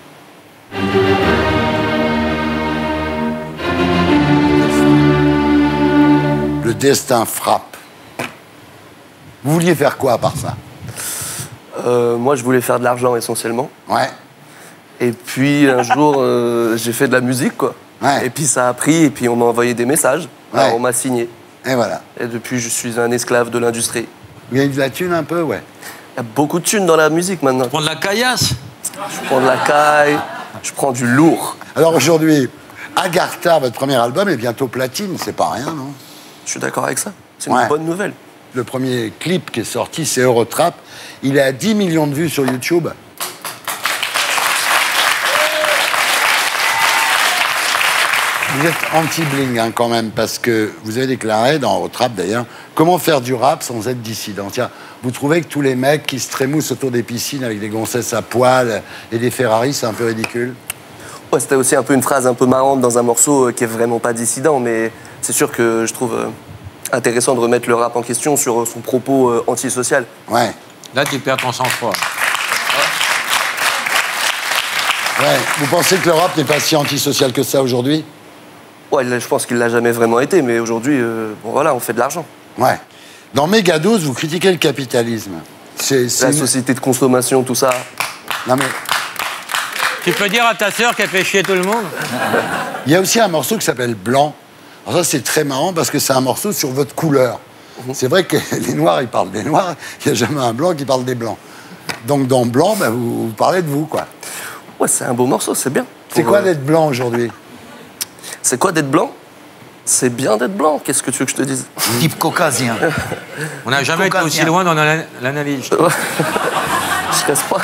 Le destin frappe. Vous vouliez faire quoi à part ça? Moi, je voulais faire de l'argent essentiellement. Ouais. Et puis un jour, j'ai fait de la musique, quoi. Ouais. Et puis ça a pris, et puis on m'a envoyé des messages. Ouais. Alors on m'a signé. Et voilà. Et depuis, je suis un esclave de l'industrie. Vous gagnez de la thune un peu, ouais. Il y a beaucoup de thunes dans la musique maintenant. Tu prends de la caillasse? Je prends de la caille, je prends du lourd. Alors aujourd'hui, Agartha, votre premier album, est bientôt platine, c'est pas rien, non? Je suis d'accord avec ça. C'est une bonne nouvelle. Le premier clip qui est sorti, c'est Eurotrap. Il est à 10 millions de vues sur YouTube. Vous êtes anti-bling, hein, quand même, parce que vous avez déclaré, dans Eurotrap d'ailleurs, comment faire du rap sans être dissident. Tiens, vous trouvez que tous les mecs qui se trémoussent autour des piscines avec des gonzesses à poil et des Ferrari, c'est un peu ridicule? Ouais, c'était aussi un peu une phrase un peu marrante dans un morceau qui est vraiment pas dissident, mais c'est sûr que je trouve intéressant de remettre le rap en question sur son propos antisocial. Ouais. Là, tu perds ton sang-froid. Ouais. Vous pensez que le rap n'est pas si antisocial que ça aujourd'hui? Ouais, je pense qu'il l'a jamais vraiment été, mais aujourd'hui, bon voilà, on fait de l'argent. Ouais. Dans Mégadose, vous critiquez le capitalisme. C'est la société de consommation, tout ça. Non mais... Tu peux dire à ta sœur qu'elle fait chier tout le monde? Il y a aussi un morceau qui s'appelle Blanc. Alors ça, c'est très marrant parce que c'est un morceau sur votre couleur. C'est vrai que les Noirs, ils parlent des Noirs. Il n'y a jamais un Blanc qui parle des Blancs. Donc dans Blanc, ben, vous parlez de vous, quoi. Ouais, c'est un beau morceau, c'est bien. C'est quoi d'être blanc aujourd'hui? C'est quoi d'être blanc? C'est bien d'être blanc, qu'est-ce que tu veux que je te dise? Type caucasien. On n'a jamais été aussi loin dans l'analyse. Je casse pas.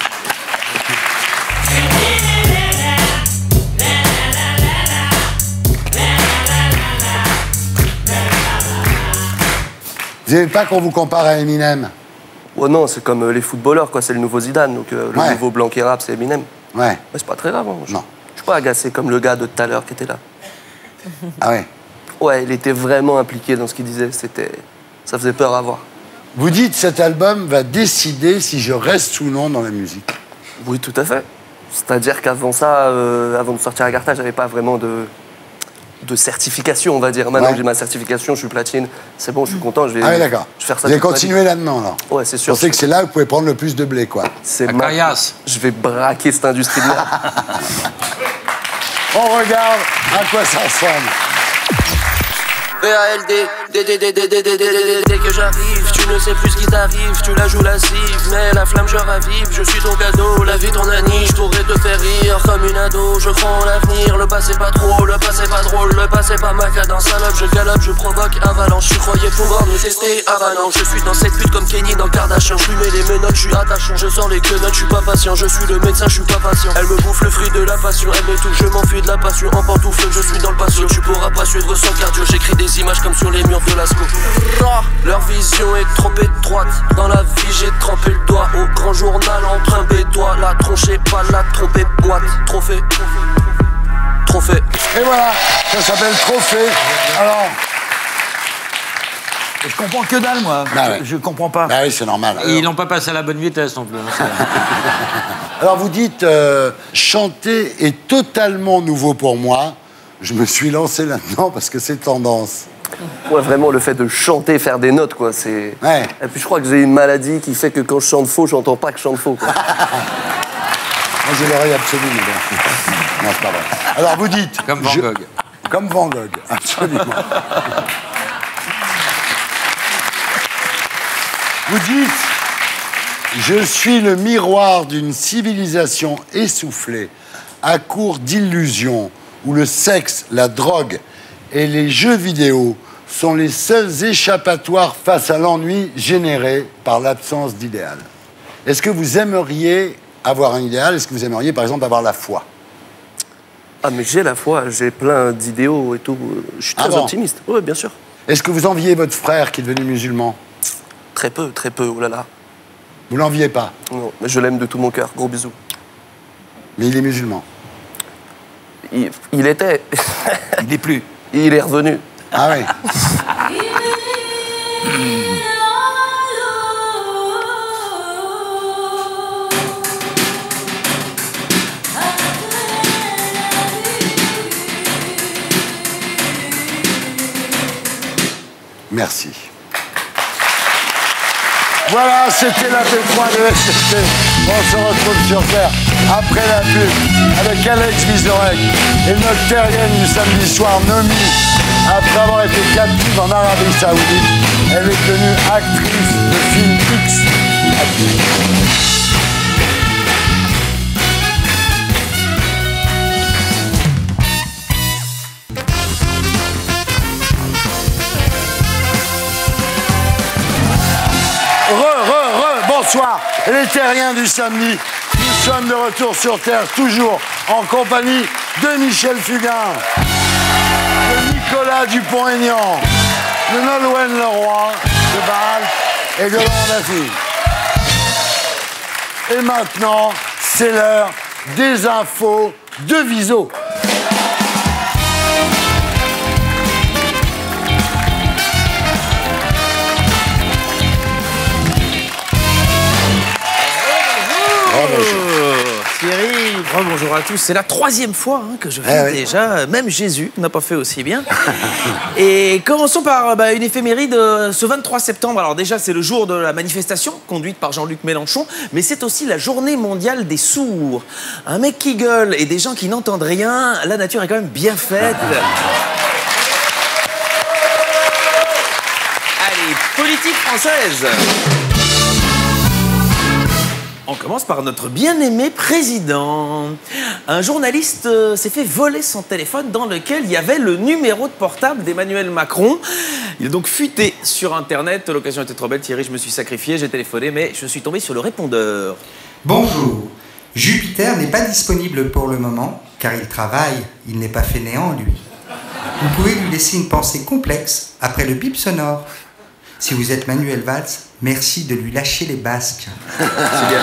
Vous n'aimez pas qu'on vous compare à Eminem? Ouais, non, c'est comme les footballeurs, quoi. C'est le nouveau Zidane. Donc le nouveau blanc qui rappe, c'est Eminem. Ouais. Mais c'est pas très grave. Hein. Non. Je suis pas agacé comme le gars de tout à l'heure qui était là. Ah ouais? Ouais, il était vraiment impliqué dans ce qu'il disait. Ça faisait peur à voir. Vous dites cet album va décider si je reste ou non dans la musique. Oui, tout à fait. C'est-à-dire qu'avant ça, avant de sortir à Garta, j'avais pas vraiment de certification, on va dire. Maintenant que j'ai ma certification, je suis platine. C'est bon, je suis content. Je vais, ah oui, d'accord. Je vais faire ça. Vous allez continuer là-dedans, alors? Ouais, c'est sûr. Vous pensez que c'est là où vous pouvez prendre le plus de blé, quoi? C'est je vais braquer cette industrie-là. On regarde à quoi ça ressemble. VALD, dès que j'arrive, tu ne sais plus ce qui t'arrive, tu la joues lascive, mais la flamme je ravive, je suis ton cadeau, la vie ton annie, je pourrais te faire rire comme une ado, je crois en l'avenir, le passé pas trop, le passé pas drôle, le passé pas ma cadence, salope, je galope, je provoque avalanche, tu croyais pouvoir me tester, avalanche, je suis dans cette pute comme Kenny dans Kardashian, je lui mets les menottes, je suis attachant, je sors les quenottes, je suis pas patient, je suis le médecin, je suis pas patient, elle me bouffe le fruit de la passion, elle me touche, je m'enfuis de la passion, en pantoufle, je suis dans le patio, tu pourras pas suivre son cardio, j'écris des images comme sur les murs de Lascaux. Leur vision est trop étroite. Dans la vie j'ai trempé le doigt au grand journal entre un bédois. La tronche est pas la trompée boîte. Trophée. Trophée. Et voilà, ça s'appelle Trophée. Alors... Je comprends que dalle, moi. Bah ouais. Je comprends pas. Bah oui, c'est normal. Ils n'ont pas passé à la bonne vitesse non plus. Alors vous dites, chanter est totalement nouveau pour moi. Je me suis lancé là-dedans parce que c'est tendance. Ouais, vraiment, le fait de chanter, faire des notes, quoi, c'est... Ouais. Et puis je crois que j'ai une maladie qui fait que quand je chante faux, j'entends pas que je chante faux, quoi. Moi, j'ai l'oreille absolue, mais bon. Non, c'est pas vrai. Alors vous dites... Comme Van Gogh. Comme Van Gogh, absolument. Vous dites... Je suis le miroir d'une civilisation essoufflée, à court d'illusions, où le sexe, la drogue et les jeux vidéo sont les seuls échappatoires face à l'ennui généré par l'absence d'idéal. Est-ce que vous aimeriez avoir un idéal? Est-ce que vous aimeriez, par exemple, avoir la foi? Ah, mais j'ai la foi, j'ai plein d'idéaux et tout. Je suis très optimiste. Oui, bien sûr. Est-ce que vous enviez votre frère qui est devenu musulman? Très peu, oh là là. Vous l'enviez pas? Non, mais je l'aime de tout mon cœur. Gros bisous. Mais il est musulman? Il était. Il n'est plus. Il est revenu. Ah oui. Merci. Voilà, c'était la P3 de SFT. On se retrouve sur Terre après la pub avec Alex Vizorek et notre terrienne du samedi soir, Nomi. Après avoir été captive en Arabie Saoudite, elle est devenue actrice de film X. Bonsoir, les terriens du samedi. Nous sommes de retour sur Terre, toujours en compagnie de Michel Fugain, de Nicolas Dupont-Aignan, de Nolwenn Leroy, de Baal et de Laurent Baffy. Et maintenant, c'est l'heure des infos de Viso. Bonjour à tous, c'est la 3e fois que je fais déjà, même Jésus n'a pas fait aussi bien. Et commençons par une éphéméride ce 23 septembre. Alors déjà, c'est le jour de la manifestation conduite par Jean-Luc Mélenchon, mais c'est aussi la journée mondiale des sourds. Un mec qui gueule et des gens qui n'entendent rien, la nature est quand même bien faite. Allez, politique française. On commence par notre bien-aimé président. Un journaliste s'est fait voler son téléphone dans lequel il y avait le numéro de portable d'Emmanuel Macron. Il est donc fuité sur Internet. L'occasion était trop belle, Thierry, je me suis sacrifié, j'ai téléphoné, mais je suis tombé sur le répondeur. Bonjour. Jupiter n'est pas disponible pour le moment, car il travaille. Il n'est pas fainéant, lui. Vous pouvez lui laisser une pensée complexe après le bip sonore. Si vous êtes Manuel Valls, merci de lui lâcher les basques. C'est bien.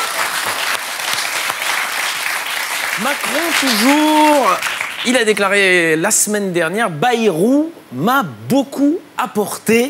Macron, toujours, il a déclaré la semaine dernière « Bayrou m'a beaucoup apporté ».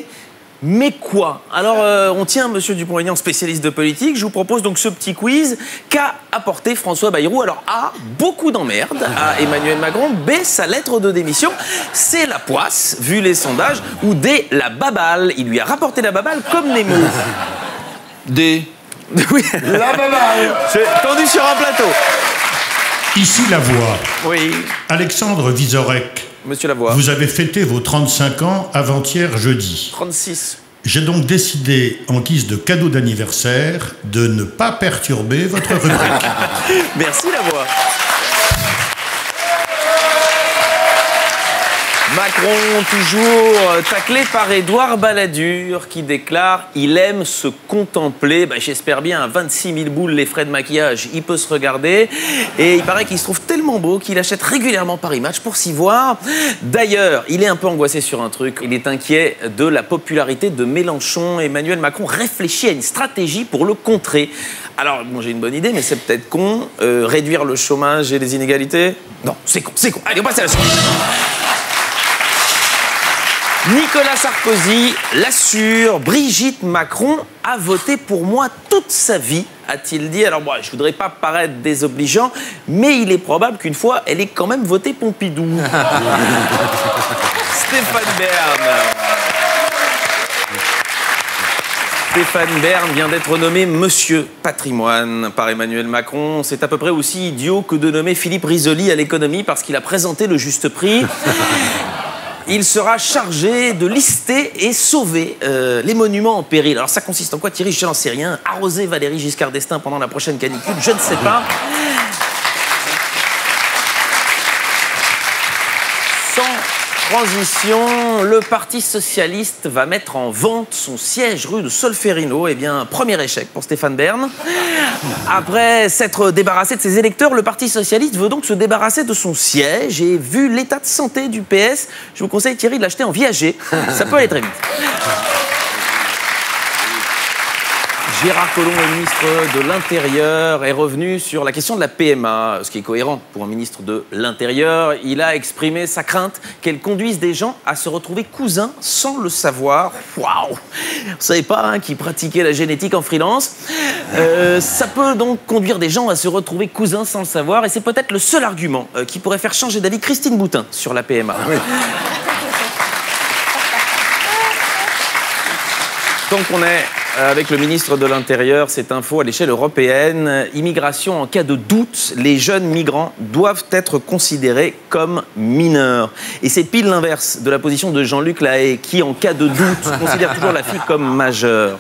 Mais quoi? Alors, on tient Monsieur Dupont-Aignan, spécialiste de politique. Je vous propose donc ce petit quiz. Qu'a apporté François Bayrou? Alors, A, beaucoup d'emmerdes à Emmanuel Macron. B, sa lettre de démission. C, la poisse, vu les sondages. Ou D, la baballe. Il lui a rapporté la baballe comme Nemo. D. Oui. La baballe. C'est tendu sur un plateau. Ici la voix. Oui. Alexandre Vizorek. Monsieur Lavoie. Vous avez fêté vos 35 ans avant-hier jeudi. 36. J'ai donc décidé, en guise de cadeau d'anniversaire, de ne pas perturber votre rubrique. Merci Lavoie. Macron, toujours taclé par Édouard Balladur, qui déclare « Il aime se contempler ». J'espère bien, à 26 000 boules les frais de maquillage, il peut se regarder. Et il paraît qu'il se trouve tellement beau qu'il achète régulièrement Paris Match pour s'y voir. D'ailleurs, il est un peu angoissé sur un truc. Il est inquiet de la popularité de Mélenchon. Emmanuel Macron réfléchit à une stratégie pour le contrer. Alors, bon, j'ai une bonne idée, mais c'est peut-être con. Réduire le chômage et les inégalités? Non, c'est con, c'est con. Allez, on passe à la suite. Nicolas Sarkozy l'assure, Brigitte Macron a voté pour moi toute sa vie, a-t-il dit. Alors moi, je voudrais pas paraître désobligeant, mais il est probable qu'une fois, elle ait quand même voté Pompidou. Stéphane Bern. Stéphane Bern vient d'être nommé Monsieur Patrimoine par Emmanuel Macron. C'est à peu près aussi idiot que de nommer Philippe Risoli à l'économie parce qu'il a présenté le juste prix. Il sera chargé de lister et sauver les monuments en péril. Alors ça consiste en quoi, Thierry? Je n'en sais rien. Arroser Valéry Giscard d'Estaing pendant la prochaine canicule? Je ne sais pas. Sans transition, le Parti Socialiste va mettre en vente son siège rue de Solferino. Eh bien, premier échec pour Stéphane Bern. Après s'être débarrassé de ses électeurs, le Parti Socialiste veut donc se débarrasser de son siège. Et vu l'état de santé du PS, je vous conseille, Thierry, de l'acheter en viager. Ça peut aller très vite. Gérard Collomb, le ministre de l'Intérieur, est revenu sur la question de la PMA, ce qui est cohérent pour un ministre de l'Intérieur. Il a exprimé sa crainte qu'elle conduise des gens à se retrouver cousins sans le savoir. Waouh! Vous ne savez pas qui pratiquait la génétique en freelance. Ça peut donc conduire des gens à se retrouver cousins sans le savoir, et c'est peut-être le seul argument qui pourrait faire changer d'avis Christine Boutin sur la PMA. Oui. Tant qu'on est avec le ministre de l'Intérieur, cette info à l'échelle européenne, immigration en cas de doute, les jeunes migrants doivent être considérés comme mineurs. Et c'est pile l'inverse de la position de Jean-Luc Lahaye, qui en cas de doute considère toujours la fille comme majeure.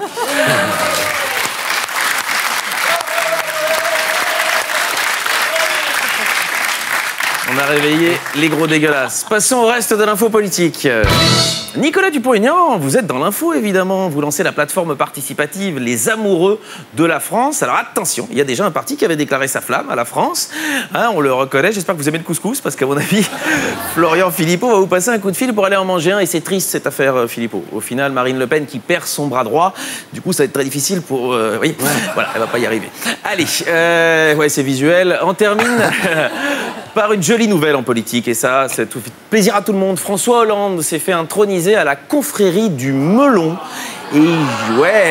On a réveillé les gros dégueulasses. Passons au reste de l'info politique. Nicolas Dupont-Aignan, vous êtes dans l'info évidemment. Vous lancez la plateforme participative Les Amoureux de la France. Alors attention, il y a déjà un parti qui avait déclaré sa flamme à la France. Hein, on le reconnaît. J'espère que vous aimez le couscous parce qu'à mon avis, Florian Philippot va vous passer un coup de fil pour aller en manger un. Et c'est triste cette affaire, Philippot. Au final, Marine Le Pen qui perd son bras droit. Du coup, ça va être très difficile pour... oui, voilà, elle va pas y arriver. Allez, ouais, c'est visuel. On termine par une jolie nouvelle en politique. Et ça, c'est tout plaisir à tout le monde. François Hollande s'est fait introniser à la confrérie du melon. Et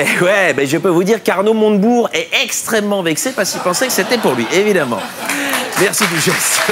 ben je peux vous dire qu'Arnaud Montebourg est extrêmement vexé parce qu'il pensait que c'était pour lui, évidemment. Merci du geste.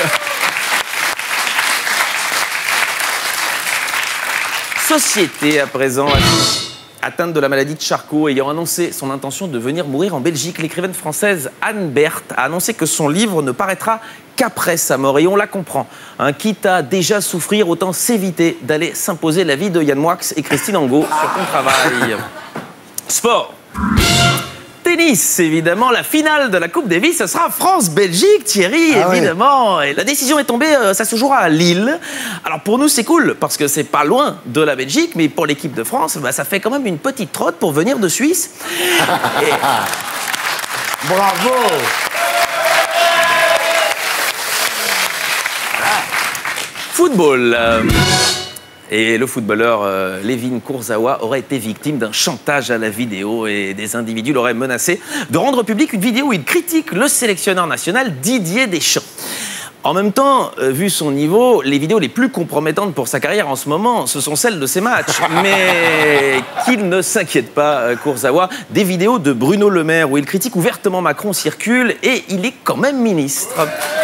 Société à présent. Atteinte de la maladie de Charcot, ayant annoncé son intention de venir mourir en Belgique, l'écrivaine française Anne Berthe a annoncé que son livre ne paraîtra qu'après sa mort. Et on la comprend. Quitte à déjà souffrir, autant s'éviter d'aller s'imposer la vie de Yann Moix et Christine Angot sur ton travail. Sport. Tennis, évidemment, la finale de la Coupe Davis, ce sera France-Belgique, Thierry, évidemment. Ouais. Et la décision est tombée, ça se jouera à Lille. Alors pour nous, c'est cool, parce que c'est pas loin de la Belgique, mais pour l'équipe de France, bah, ça fait quand même une petite trotte pour venir de Suisse. Et... Bravo. Football. Et le footballeur Levin Kurzawa aurait été victime d'un chantage à la vidéo et des individus l'auraient menacé de rendre publique une vidéo où il critique le sélectionneur national Didier Deschamps. En même temps, vu son niveau, les vidéos les plus compromettantes pour sa carrière en ce moment, ce sont celles de ses matchs. Mais qu'il ne s'inquiète pas, Kurzawa. Des vidéos de Bruno Le Maire où il critique ouvertement Macron circulent et il est quand même ministre.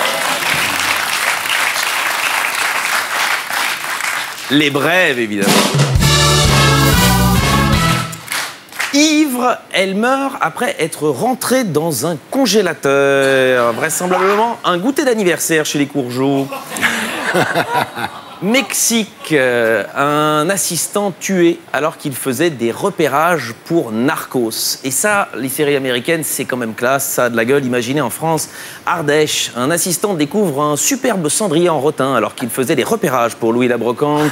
Les brèves, évidemment. Ivre, elle meurt après être rentrée dans un congélateur. Vraisemblablement, un goûter d'anniversaire chez les Courgeaux. Mexique, un assistant tué alors qu'il faisait des repérages pour Narcos. Et ça, les séries américaines, c'est quand même classe, ça a de la gueule. Imaginez en France, Ardèche, un assistant découvre un superbe cendrier en rotin alors qu'il faisait des repérages pour Louis la Brocante.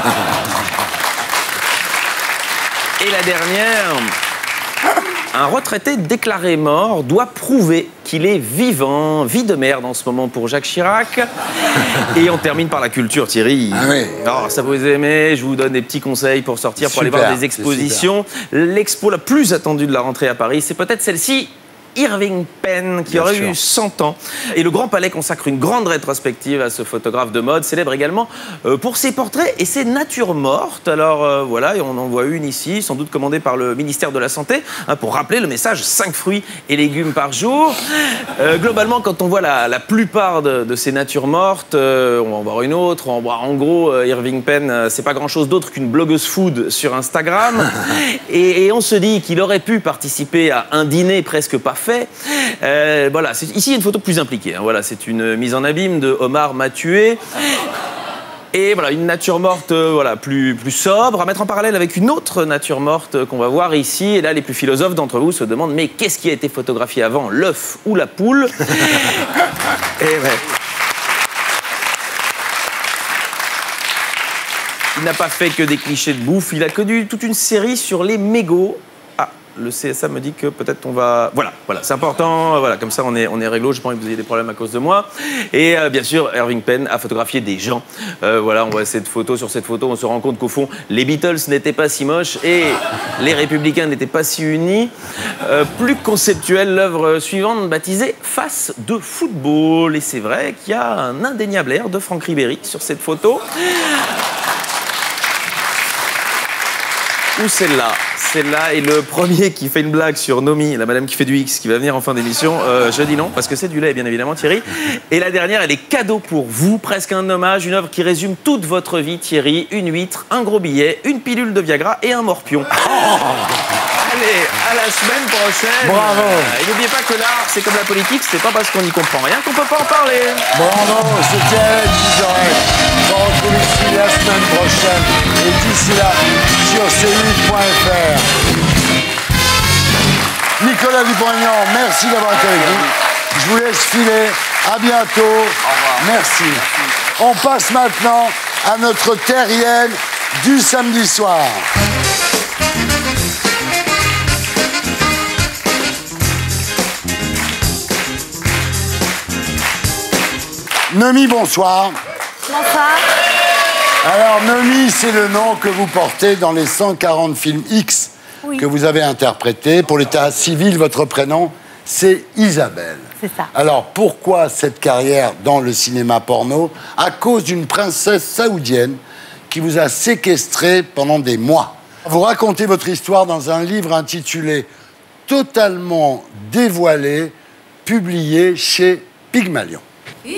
Et la dernière... Un retraité déclaré mort doit prouver qu'il est vivant. Vie de merde en ce moment pour Jacques Chirac. Et on termine par la culture, Thierry. Ah oui. Alors, ça vous aimez, je vous donne des petits conseils pour sortir, pour aller voir des expositions. L'expo la plus attendue de la rentrée à Paris, c'est peut-être celle-ci. Irving Penn, qui aurait eu 100 ans. Et le Grand Palais consacre une grande rétrospective à ce photographe de mode, célèbre également pour ses portraits et ses natures mortes. Alors voilà, et on en voit une ici, sans doute commandée par le ministère de la Santé, pour rappeler le message 5 fruits et légumes par jour. Globalement, quand on voit la plupart de ces natures mortes, on va en voir une autre, on va en gros, Irving Penn, c'est pas grand-chose d'autre qu'une blogueuse food sur Instagram. Et on se dit qu'il aurait pu participer à un dîner presque pas fait. Voilà, ici il y a une photo plus impliquée. Hein. Voilà, c'est une mise en abîme de Omar m'a tué. Et voilà, une nature morte voilà, plus sobre, à mettre en parallèle avec une autre nature morte qu'on va voir ici. Et là, les plus philosophes d'entre vous se demandent, mais qu'est-ce qui a été photographié avant, l'œuf ou la poule? Et ouais. Il n'a pas fait que des clichés de bouffe, il a connu toute une série sur les mégots. Le CSA me dit que peut-être on va... Voilà, c'est important, voilà, comme ça on est réglo, j'ai pas envie que vous ayez des problèmes à cause de moi. Et bien sûr, Irving Penn a photographié des gens. Voilà, on voit cette photo, sur cette photo, on se rend compte qu'au fond, les Beatles n'étaient pas si moches et les Républicains n'étaient pas si unis. Plus conceptuelle, l'œuvre suivante, baptisée Face de football. Et c'est vrai qu'il y a un indéniable air de Franck Ribéry sur cette photo. Ou celle-là. Celle-là est le premier qui fait une blague sur Nomi, la madame qui fait du X, qui va venir en fin d'émission. Je dis non, parce que c'est du lait, bien évidemment, Thierry. Et la dernière, elle est cadeau pour vous, presque un hommage, une œuvre qui résume toute votre vie, Thierry. Une huître, un gros billet, une pilule de Viagra et un morpion. Allez, à la semaine prochaine. Bravo. Et n'oubliez pas que l'art, c'est comme la politique, c'est pas parce qu'on n'y comprend rien qu'on peut pas en parler. Bravo, c'était Alex Vizorek. On se retrouve ici la semaine prochaine. Et d'ici là, sur c8.fr. Nicolas Dupont-Aignan, merci d'avoir été avec nous. Je vous laisse filer. À bientôt. Au revoir. Merci. On passe maintenant à notre terrienne du samedi soir. Nomi, bonsoir. Bonsoir. Alors, Nomi, c'est le nom que vous portez dans les 140 films X que vous avez interprétés. Pour l'état civil, votre prénom, c'est Isabelle. C'est ça. Alors, pourquoi cette carrière dans le cinéma porno? À cause d'une princesse saoudienne qui vous a séquestré pendant des mois. Vous racontez votre histoire dans un livre intitulé Totalement dévoilé, publié chez Pygmalion. Une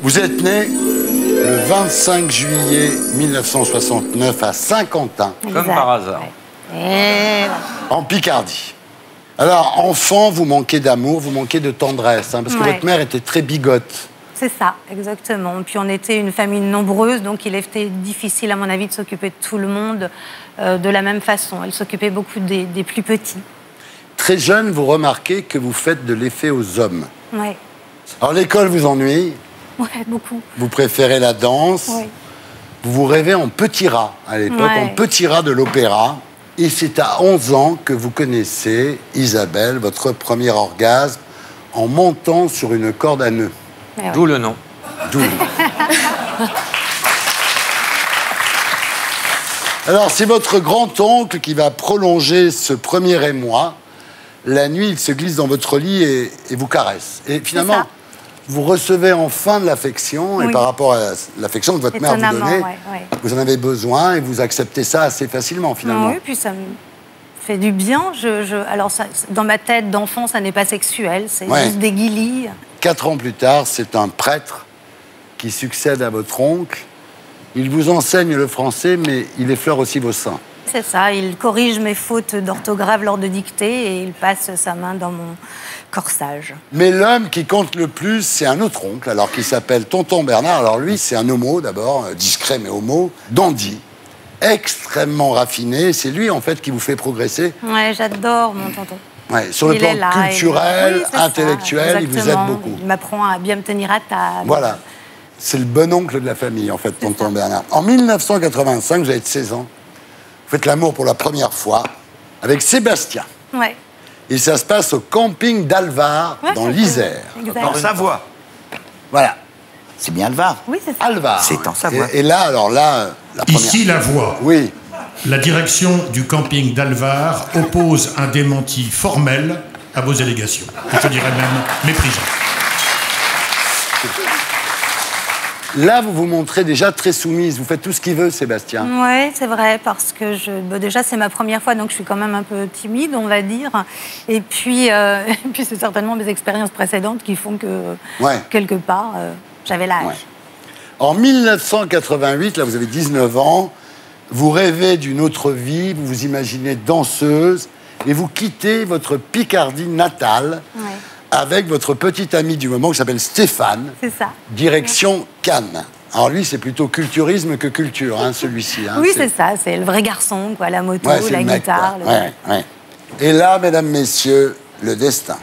Vous êtes né le 25 juillet 1969 à Saint-Quentin. Comme par hasard. En Picardie. Alors, enfant, vous manquez d'amour, vous manquez de tendresse, hein, parce que votre mère était très bigote. C'est ça, exactement. Puis on était une famille nombreuse, donc il était difficile, à mon avis, de s'occuper de tout le monde de la même façon. Elle s'occupait beaucoup des plus petits. Très jeune, vous remarquez que vous faites de l'effet aux hommes. Ouais. Alors, l'école vous ennuie. Ouais, beaucoup. Vous préférez la danse. Ouais. Vous vous rêvez en petit rat, à l'époque, en petit rat de l'opéra. Et c'est à 11 ans que vous connaissez, Isabelle, votre premier orgasme, en montant sur une corde à nœuds. D'où le nom. D'où le nom. Alors, c'est votre grand-oncle qui va prolonger ce premier émoi. La nuit, il se glisse dans votre lit et vous caresse. Et finalement, vous recevez enfin de l'affection, et par rapport à l'affection que votre mère vous donnait, vous en avez besoin et vous acceptez ça assez facilement, finalement. Oui, puis ça me fait du bien. Alors, ça, dans ma tête d'enfant, ça n'est pas sexuel, c'est juste des guilis. 4 ans plus tard, c'est un prêtre qui succède à votre oncle. Il vous enseigne le français, mais il effleure aussi vos seins. C'est ça, il corrige mes fautes d'orthographe lors de dictée et il passe sa main dans mon corsage. Mais l'homme qui compte le plus, c'est un autre oncle, alors qui s'appelle Tonton Bernard. Alors lui, c'est un homo d'abord, discret mais homo, dandy, extrêmement raffiné. C'est lui, en fait, qui vous fait progresser. Ouais, j'adore mon tonton. Ouais, sur le plan culturel, intellectuel, il vous aide beaucoup. Il m'apprend à bien me tenir à table. Voilà. C'est le bon oncle de la famille, en fait, Tonton Bernard. En 1985, vous avez 16 ans. Vous faites l'amour pour la première fois avec Sébastien. Ouais. Et ça se passe au camping d'Alvar, dans l'Isère. En Savoie. Voilà. C'est bien Alvar. Oui, c'est ça. Alvar. C'est en Savoie. Et là, alors là, la première... Ici, la voix. Oui. La direction du camping d'Alvar oppose un démenti formel à vos allégations. Et je dirais même méprisant. Là, vous vous montrez déjà très soumise. Vous faites tout ce qu'il veut, Sébastien. Oui, c'est vrai, parce que déjà, c'est ma première fois, donc je suis quand même un peu timide, on va dire. Et puis, c'est certainement mes expériences précédentes qui font que, quelque part, j'avais l'âge. Ouais. En 1988, là, vous avez 19 ans, vous rêvez d'une autre vie, vous vous imaginez danseuse, et vous quittez votre Picardie natale avec votre petit ami du moment qui s'appelle Stéphane. C'est ça. Direction Cannes. Alors lui, c'est plutôt culturisme que culture, hein, celui-ci. Hein, oui, c'est ça, c'est le vrai garçon, quoi, la moto, la guitare. Et là, mesdames, messieurs, le destin.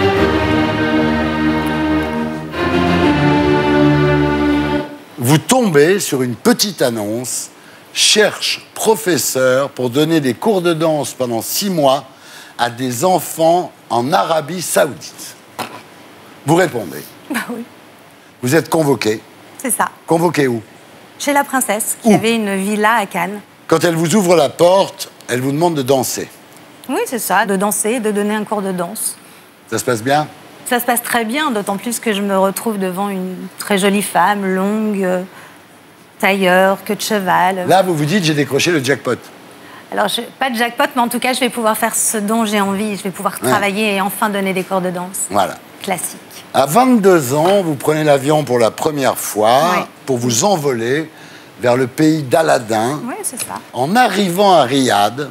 Vous tombez sur une petite annonce, cherche professeur pour donner des cours de danse pendant 6 mois à des enfants en Arabie Saoudite. Vous répondez. Bah oui. Vous êtes convoqué. C'est ça. Convoqué où? Chez la princesse, qui avait une villa à Cannes. Quand elle vous ouvre la porte, elle vous demande de danser. Oui, c'est ça, de danser, de donner un cours de danse. Ça se passe bien? Ça se passe très bien, d'autant plus que je me retrouve devant une très jolie femme, longue, tailleur, queue de cheval. Là, vous vous dites, j'ai décroché le jackpot. Alors, pas de jackpot, mais en tout cas, je vais pouvoir faire ce dont j'ai envie. Je vais pouvoir travailler et enfin donner des cours de danse. Voilà. Classique. À 22 ans, vous prenez l'avion pour la première fois pour vous envoler vers le pays d'Aladin. Oui, c'est ça. En arrivant à Riyad,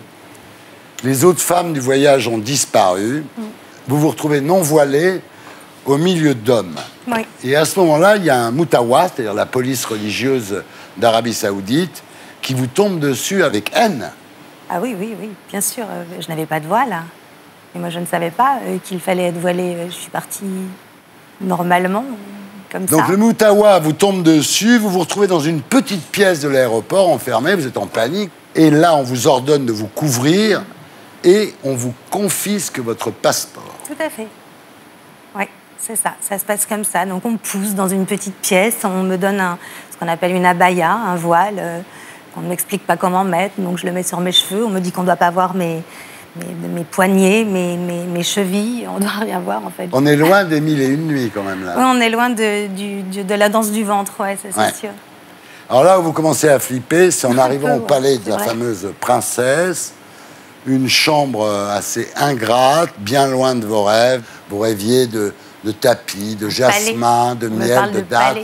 les autres femmes du voyage ont disparu. Vous vous retrouvez non voilée au milieu d'hommes. Oui. Et à ce moment-là, il y a un moutawa, c'est-à-dire la police religieuse d'Arabie Saoudite, qui vous tombe dessus avec haine. Ah oui, bien sûr. Je n'avais pas de voile. Et moi, je ne savais pas qu'il fallait être voilée. Je suis partie normalement, comme ça. Donc le moutawa vous tombe dessus, vous vous retrouvez dans une petite pièce de l'aéroport, enfermée, vous êtes en panique. Et là, on vous ordonne de vous couvrir et on vous confisque votre passeport. Tout à fait. Oui, c'est ça. Ça se passe comme ça. Donc on me pousse dans une petite pièce, on me donne ce qu'on appelle une abaya, un voile, qu'on ne m'explique pas comment mettre. Donc je le mets sur mes cheveux. On me dit qu'on ne doit pas voir mes poignets, mes chevilles. On ne doit rien voir, en fait. On est loin des 1001 nuits, quand même, là. Oui, on est loin de la danse du ventre, c'est sûr. Alors là où vous commencez à flipper, c'est en arrivant au palais de la fameuse princesse. Une chambre assez ingrate, bien loin de vos rêves. Vous rêviez de tapis, de jasmin, de miel, de dattes.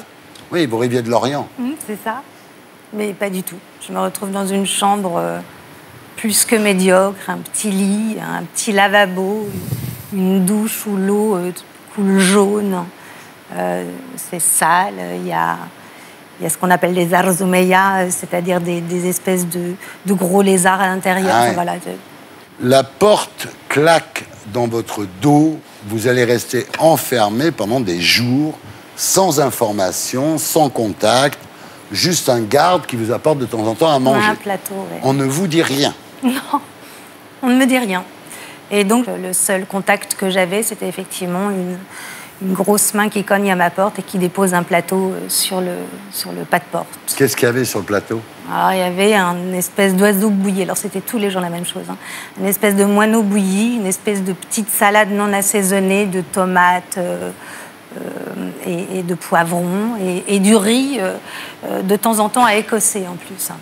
Oui, vous rêviez de l'Orient. C'est ça. Mais pas du tout. Je me retrouve dans une chambre plus que médiocre, un petit lit, un petit lavabo, une douche où l'eau coule jaune. C'est sale. Il y a ce qu'on appelle des arzoumeya, c'est-à-dire des espèces de gros lézards à l'intérieur. Ah ouais. Enfin, voilà. La porte claque dans votre dos. Vous allez rester enfermé pendant des jours, sans information, sans contact, juste un garde qui vous apporte de temps en temps à manger. Un plateau, ouais. On ne vous dit rien. Non, on ne me dit rien. Et donc, le seul contact que j'avais, c'était effectivement une grosse main qui cogne à ma porte et qui dépose un plateau sur le pas de porte. Qu'est-ce qu'il y avait sur le plateau? Alors, il y avait une espèce d'oiseau bouilli. Alors, c'était tous les jours la même chose. Hein. Une espèce de moineau bouilli, une espèce de petite salade non assaisonnée de tomates et de poivrons et du riz de temps en temps à écosser en plus. Hein.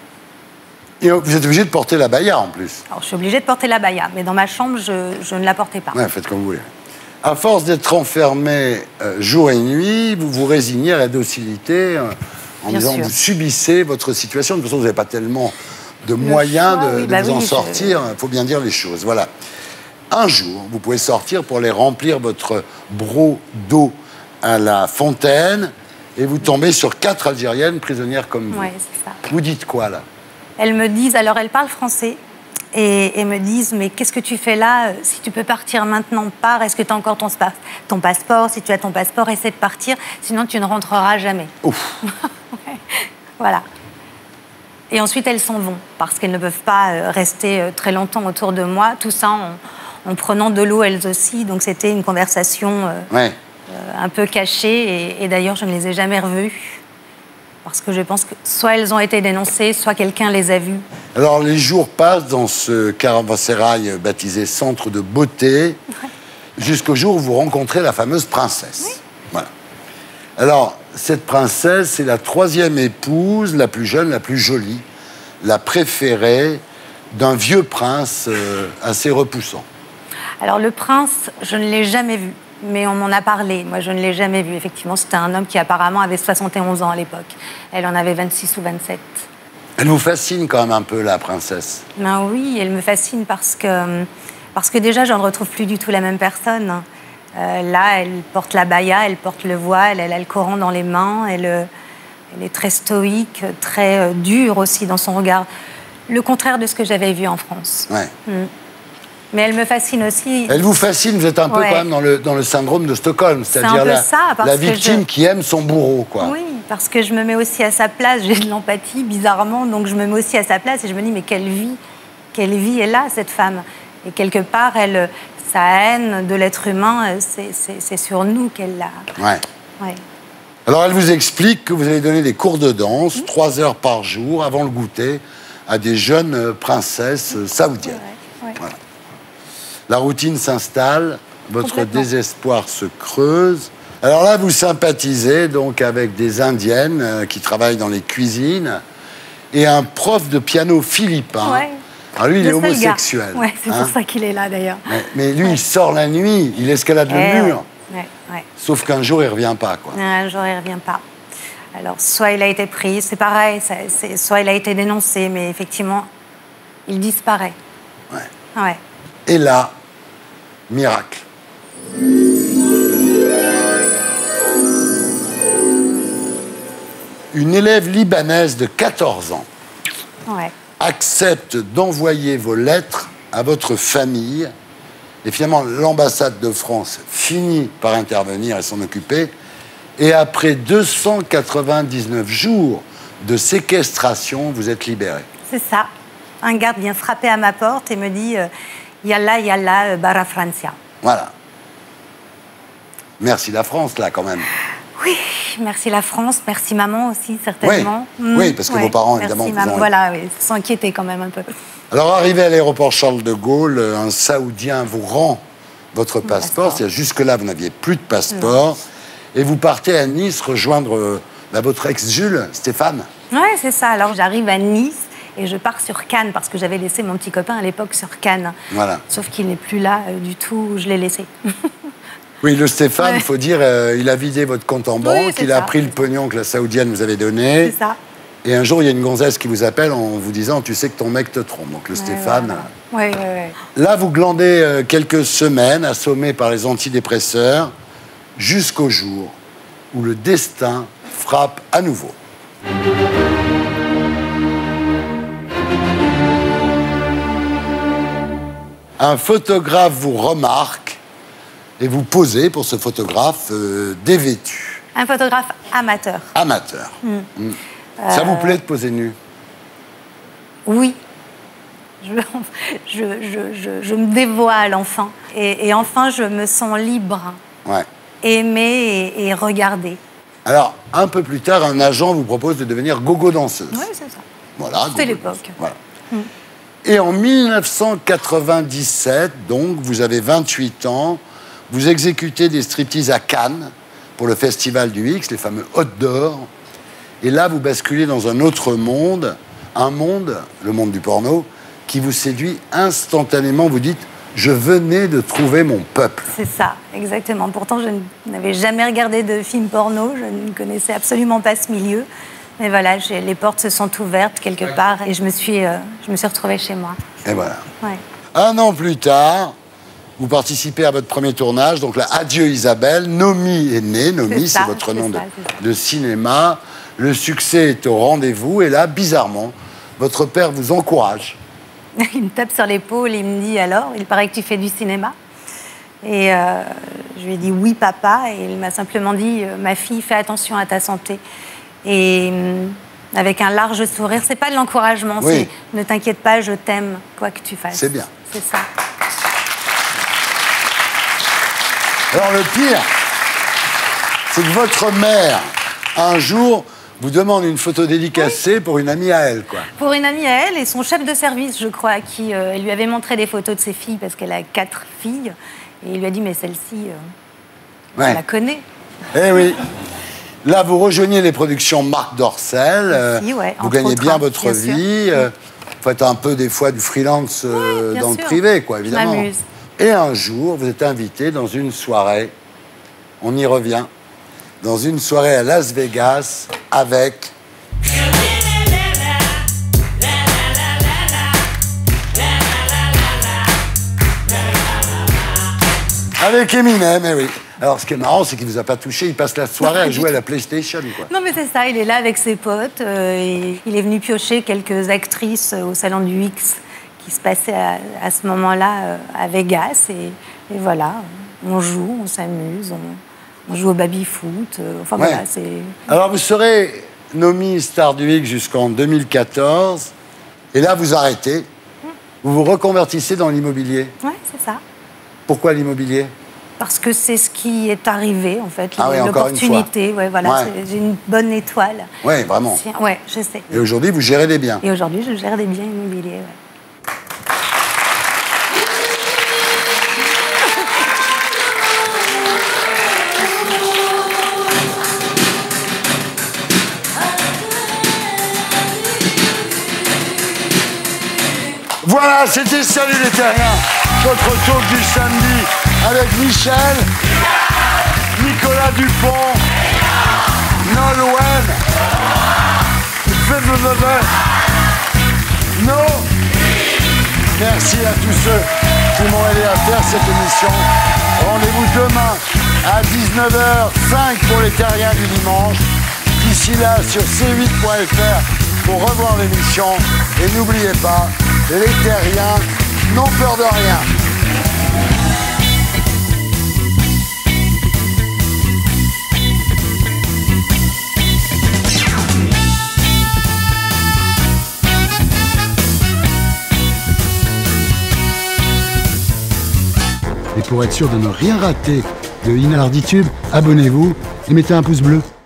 Et vous êtes obligé de porter la baya en plus. Alors, je suis obligée de porter la baya, mais dans ma chambre, je ne la portais pas. Ouais, faites comme vous voulez. À force d'être enfermé jour et nuit, vous vous résignez à la docilité en Bien disant sûr. vous subissez votre situation. De toute façon, vous n'avez pas tellement de moyens de vous en sortir. Il faut bien dire les choses. Voilà. Un jour, vous pouvez sortir pour aller remplir votre broc d'eau à la fontaine et vous tombez sur 4 Algériennes prisonnières comme vous. Oui, c'est ça. Vous dites quoi, là? Elles me disent, alors elles parlent français, et me disent, mais qu'est-ce que tu fais là? Si tu peux partir maintenant, pars. Est-ce que tu as encore ton passeport? Si tu as ton passeport, essaie de partir, sinon tu ne rentreras jamais. Ouf. Ouais. Voilà. Et ensuite, elles s'en vont, parce qu'elles ne peuvent pas rester très longtemps autour de moi, tout ça en prenant de l'eau elles aussi. Donc c'était une conversation un peu cachée, et d'ailleurs, je ne les ai jamais revues. Parce que je pense que soit elles ont été dénoncées, soit quelqu'un les a vues. Alors, les jours passent dans ce caravansérail baptisé Centre de beauté, jusqu'au jour où vous rencontrez la fameuse princesse. Oui. Voilà. Alors, cette princesse, c'est la 3e épouse, la plus jeune, la plus jolie, la préférée d'un vieux prince assez repoussant. Alors, le prince, je ne l'ai jamais vu. Mais on m'en a parlé. Moi, je ne l'ai jamais vu. Effectivement, c'était un homme qui apparemment avait 71 ans à l'époque. Elle en avait 26 ou 27. Elle vous fascine quand même un peu, la princesse? Ben oui, elle me fascine parce que déjà, je ne retrouve plus du tout la même personne. Là, elle porte la baya, elle porte le voile, elle a le Coran dans les mains, elle est très stoïque, très dure aussi dans son regard. Le contraire de ce que j'avais vu en France. Ouais. Mais elle me fascine aussi. Elle vous fascine, vous êtes un peu quand même dans le syndrome de Stockholm, c'est-à-dire la victime qui aime son bourreau, quoi. Oui, parce que je me mets aussi à sa place, j'ai de l'empathie, bizarrement, donc je me mets aussi à sa place et je me dis, mais quelle vie elle a, cette femme? Et quelque part, sa haine de l'être humain, c'est sur nous qu'elle l'a. Ouais. Ouais. Alors, elle vous explique que vous allez donner des cours de danse, 3 heures par jour, avant le goûter, à des jeunes princesses saoudiennes. Ouais. Voilà. La routine s'installe, votre désespoir se creuse. Alors là, vous sympathisez donc avec des Indiennes qui travaillent dans les cuisines et un prof de piano philippin. Ouais. Alors lui, il est homosexuel. Ouais, c'est pour ça qu'il est là d'ailleurs. Mais lui, il sort la nuit, il escalade le mur. Ouais. Sauf qu'un jour, il ne revient pas, quoi. Un jour, il ne revient pas. Alors, soit il a été pris, c'est pareil, soit il a été dénoncé, mais effectivement, il disparaît. Ouais. Et là, miracle. Une élève libanaise de 14 ans accepte d'envoyer vos lettres à votre famille. Et finalement, l'ambassade de France finit par intervenir et s'en occuper. Et après 299 jours de séquestration, vous êtes libéré. C'est ça. Un garde vient frapper à ma porte et me dit Yalla, Bara Francia. Voilà. Merci la France, là, quand même. Oui, merci la France, merci maman aussi, certainement. Oui, parce que vos parents, évidemment, merci vous maman. ont... Voilà, oui, s'inquiéter quand même un peu. Alors, arrivé à l'aéroport Charles de Gaulle, un Saoudien vous rend votre passeport. C'est-à-dire, jusque-là, vous n'aviez plus de passeport. Et vous partez à Nice rejoindre votre ex-Jules, Stéphane. Oui, c'est ça. Alors, j'arrive à Nice et je pars sur Cannes, parce que j'avais laissé mon petit copain à l'époque sur Cannes. Voilà. Sauf qu'il n'est plus là du tout où je l'ai laissé. Oui, le Stéphane, il Ouais. faut dire, il a vidé votre compte en banque, c'est il a ça. pris le pognon que la saoudienne vous avait donné. C'est ça. Et un jour, il y a une gonzesse qui vous appelle en vous disant, tu sais que ton mec te trompe. Donc le Stéphane... Ouais, ouais, ouais. Là, vous glandez quelques semaines, assommé par les antidépresseurs, jusqu'au jour où le destin frappe à nouveau. Un photographe vous remarque et vous posez pour ce photographe dévêtu, Un photographe amateur. amateur. Mm. Mm. Ça vous plaît de poser nu? Oui. Je me dévoile enfin. Et enfin, je me sens libre, Ouais. aimée et regardée. Alors, un peu plus tard, un agent vous propose de devenir gogo danseuse. Oui, c'est ça. Voilà. C'était gogo l'époque. danseuse. Voilà. Et en 1997, donc, vous avez 28 ans, vous exécutez des striptease à Cannes pour le Festival du X, les fameux Hot d'Or. Et là, vous basculez dans un autre monde, un monde, le monde du porno, qui vous séduit instantanément. Vous dites, je venais de trouver mon peuple. C'est ça, exactement. Pourtant, je n'avais jamais regardé de film porno, je ne connaissais absolument pas ce milieu. Mais voilà, les portes se sont ouvertes quelque part et je me suis retrouvée chez moi. Et voilà. Ouais. Un an plus tard, vous participez à votre premier tournage, donc là, Adieu Isabelle, Nomi est née, Nomi, C'est ça, c'est votre nom c'est ça, de cinéma. Le succès est au rendez-vous et là, bizarrement, votre père vous encourage. Il me tape sur l'épaule, il me dit alors, il paraît que tu fais du cinéma. Et je lui ai dit oui papa, et il m'a simplement dit ma fille, fais attention à ta santé. Et avec un large sourire, c'est pas de l'encouragement, Oui. c'est ne t'inquiète pas, je t'aime, quoi que tu fasses. C'est bien. C'est ça. Alors le pire, c'est que votre mère, un jour, vous demande une photo dédicacée pour une amie à elle, quoi. Pour une amie à elle et son chef de service, je crois, à qui elle lui avait montré des photos de ses filles parce qu'elle a 4 filles. Et il lui a dit mais celle-ci, Ouais. on la connaît. Eh oui. Là, vous rejoignez les productions Marc Dorcel. Si, ouais, vous entre gagnez autres, bien hein, votre bien sûr. vie. Vous faites un peu, des fois, du freelance bien dans le sûr. privé, quoi, Je évidemment. m'amuse. Et un jour, vous êtes invité dans une soirée, on y revient, dans une soirée à Las Vegas avec... Avec Eminem, eh oui. Alors, ce qui est marrant, c'est qu'il ne vous a pas touché. Il passe la soirée à jouer à la PlayStation, quoi. Non, mais c'est ça, il est là avec ses potes. Et il est venu piocher quelques actrices au Salon du X qui se passaient à ce moment-là à Vegas. Et voilà, on joue, on s'amuse, on joue au baby-foot. Enfin, Ouais. voilà, c'est... Alors, vous serez nommé star du X jusqu'en 2014. Et là, vous arrêtez. Vous vous reconvertissez dans l'immobilier. Ouais, c'est ça. Pourquoi l'immobilier? Parce que c'est ce qui est arrivé, en fait, Ah oui, encore une fois. l'opportunité. Ouais, voilà, Ouais. j'ai une bonne étoile. Oui, vraiment. Ouais, je sais. Et aujourd'hui, vous gérez des biens. Et aujourd'hui, je gère des biens immobiliers. Ouais. Voilà, c'était Salut les Terriens, votre talk du samedi avec Michel, Nicolas Dupont, Nolwenn, No. Merci à tous ceux qui m'ont aidé à faire cette émission. Rendez-vous demain à 19h05 pour les Terriens du dimanche. D'ici là, sur c8.fr pour revoir l'émission. Et n'oubliez pas, les Terriens n'ont peur de rien. Et pour être sûr de ne rien rater de Inarditube, abonnez-vous et mettez un pouce bleu.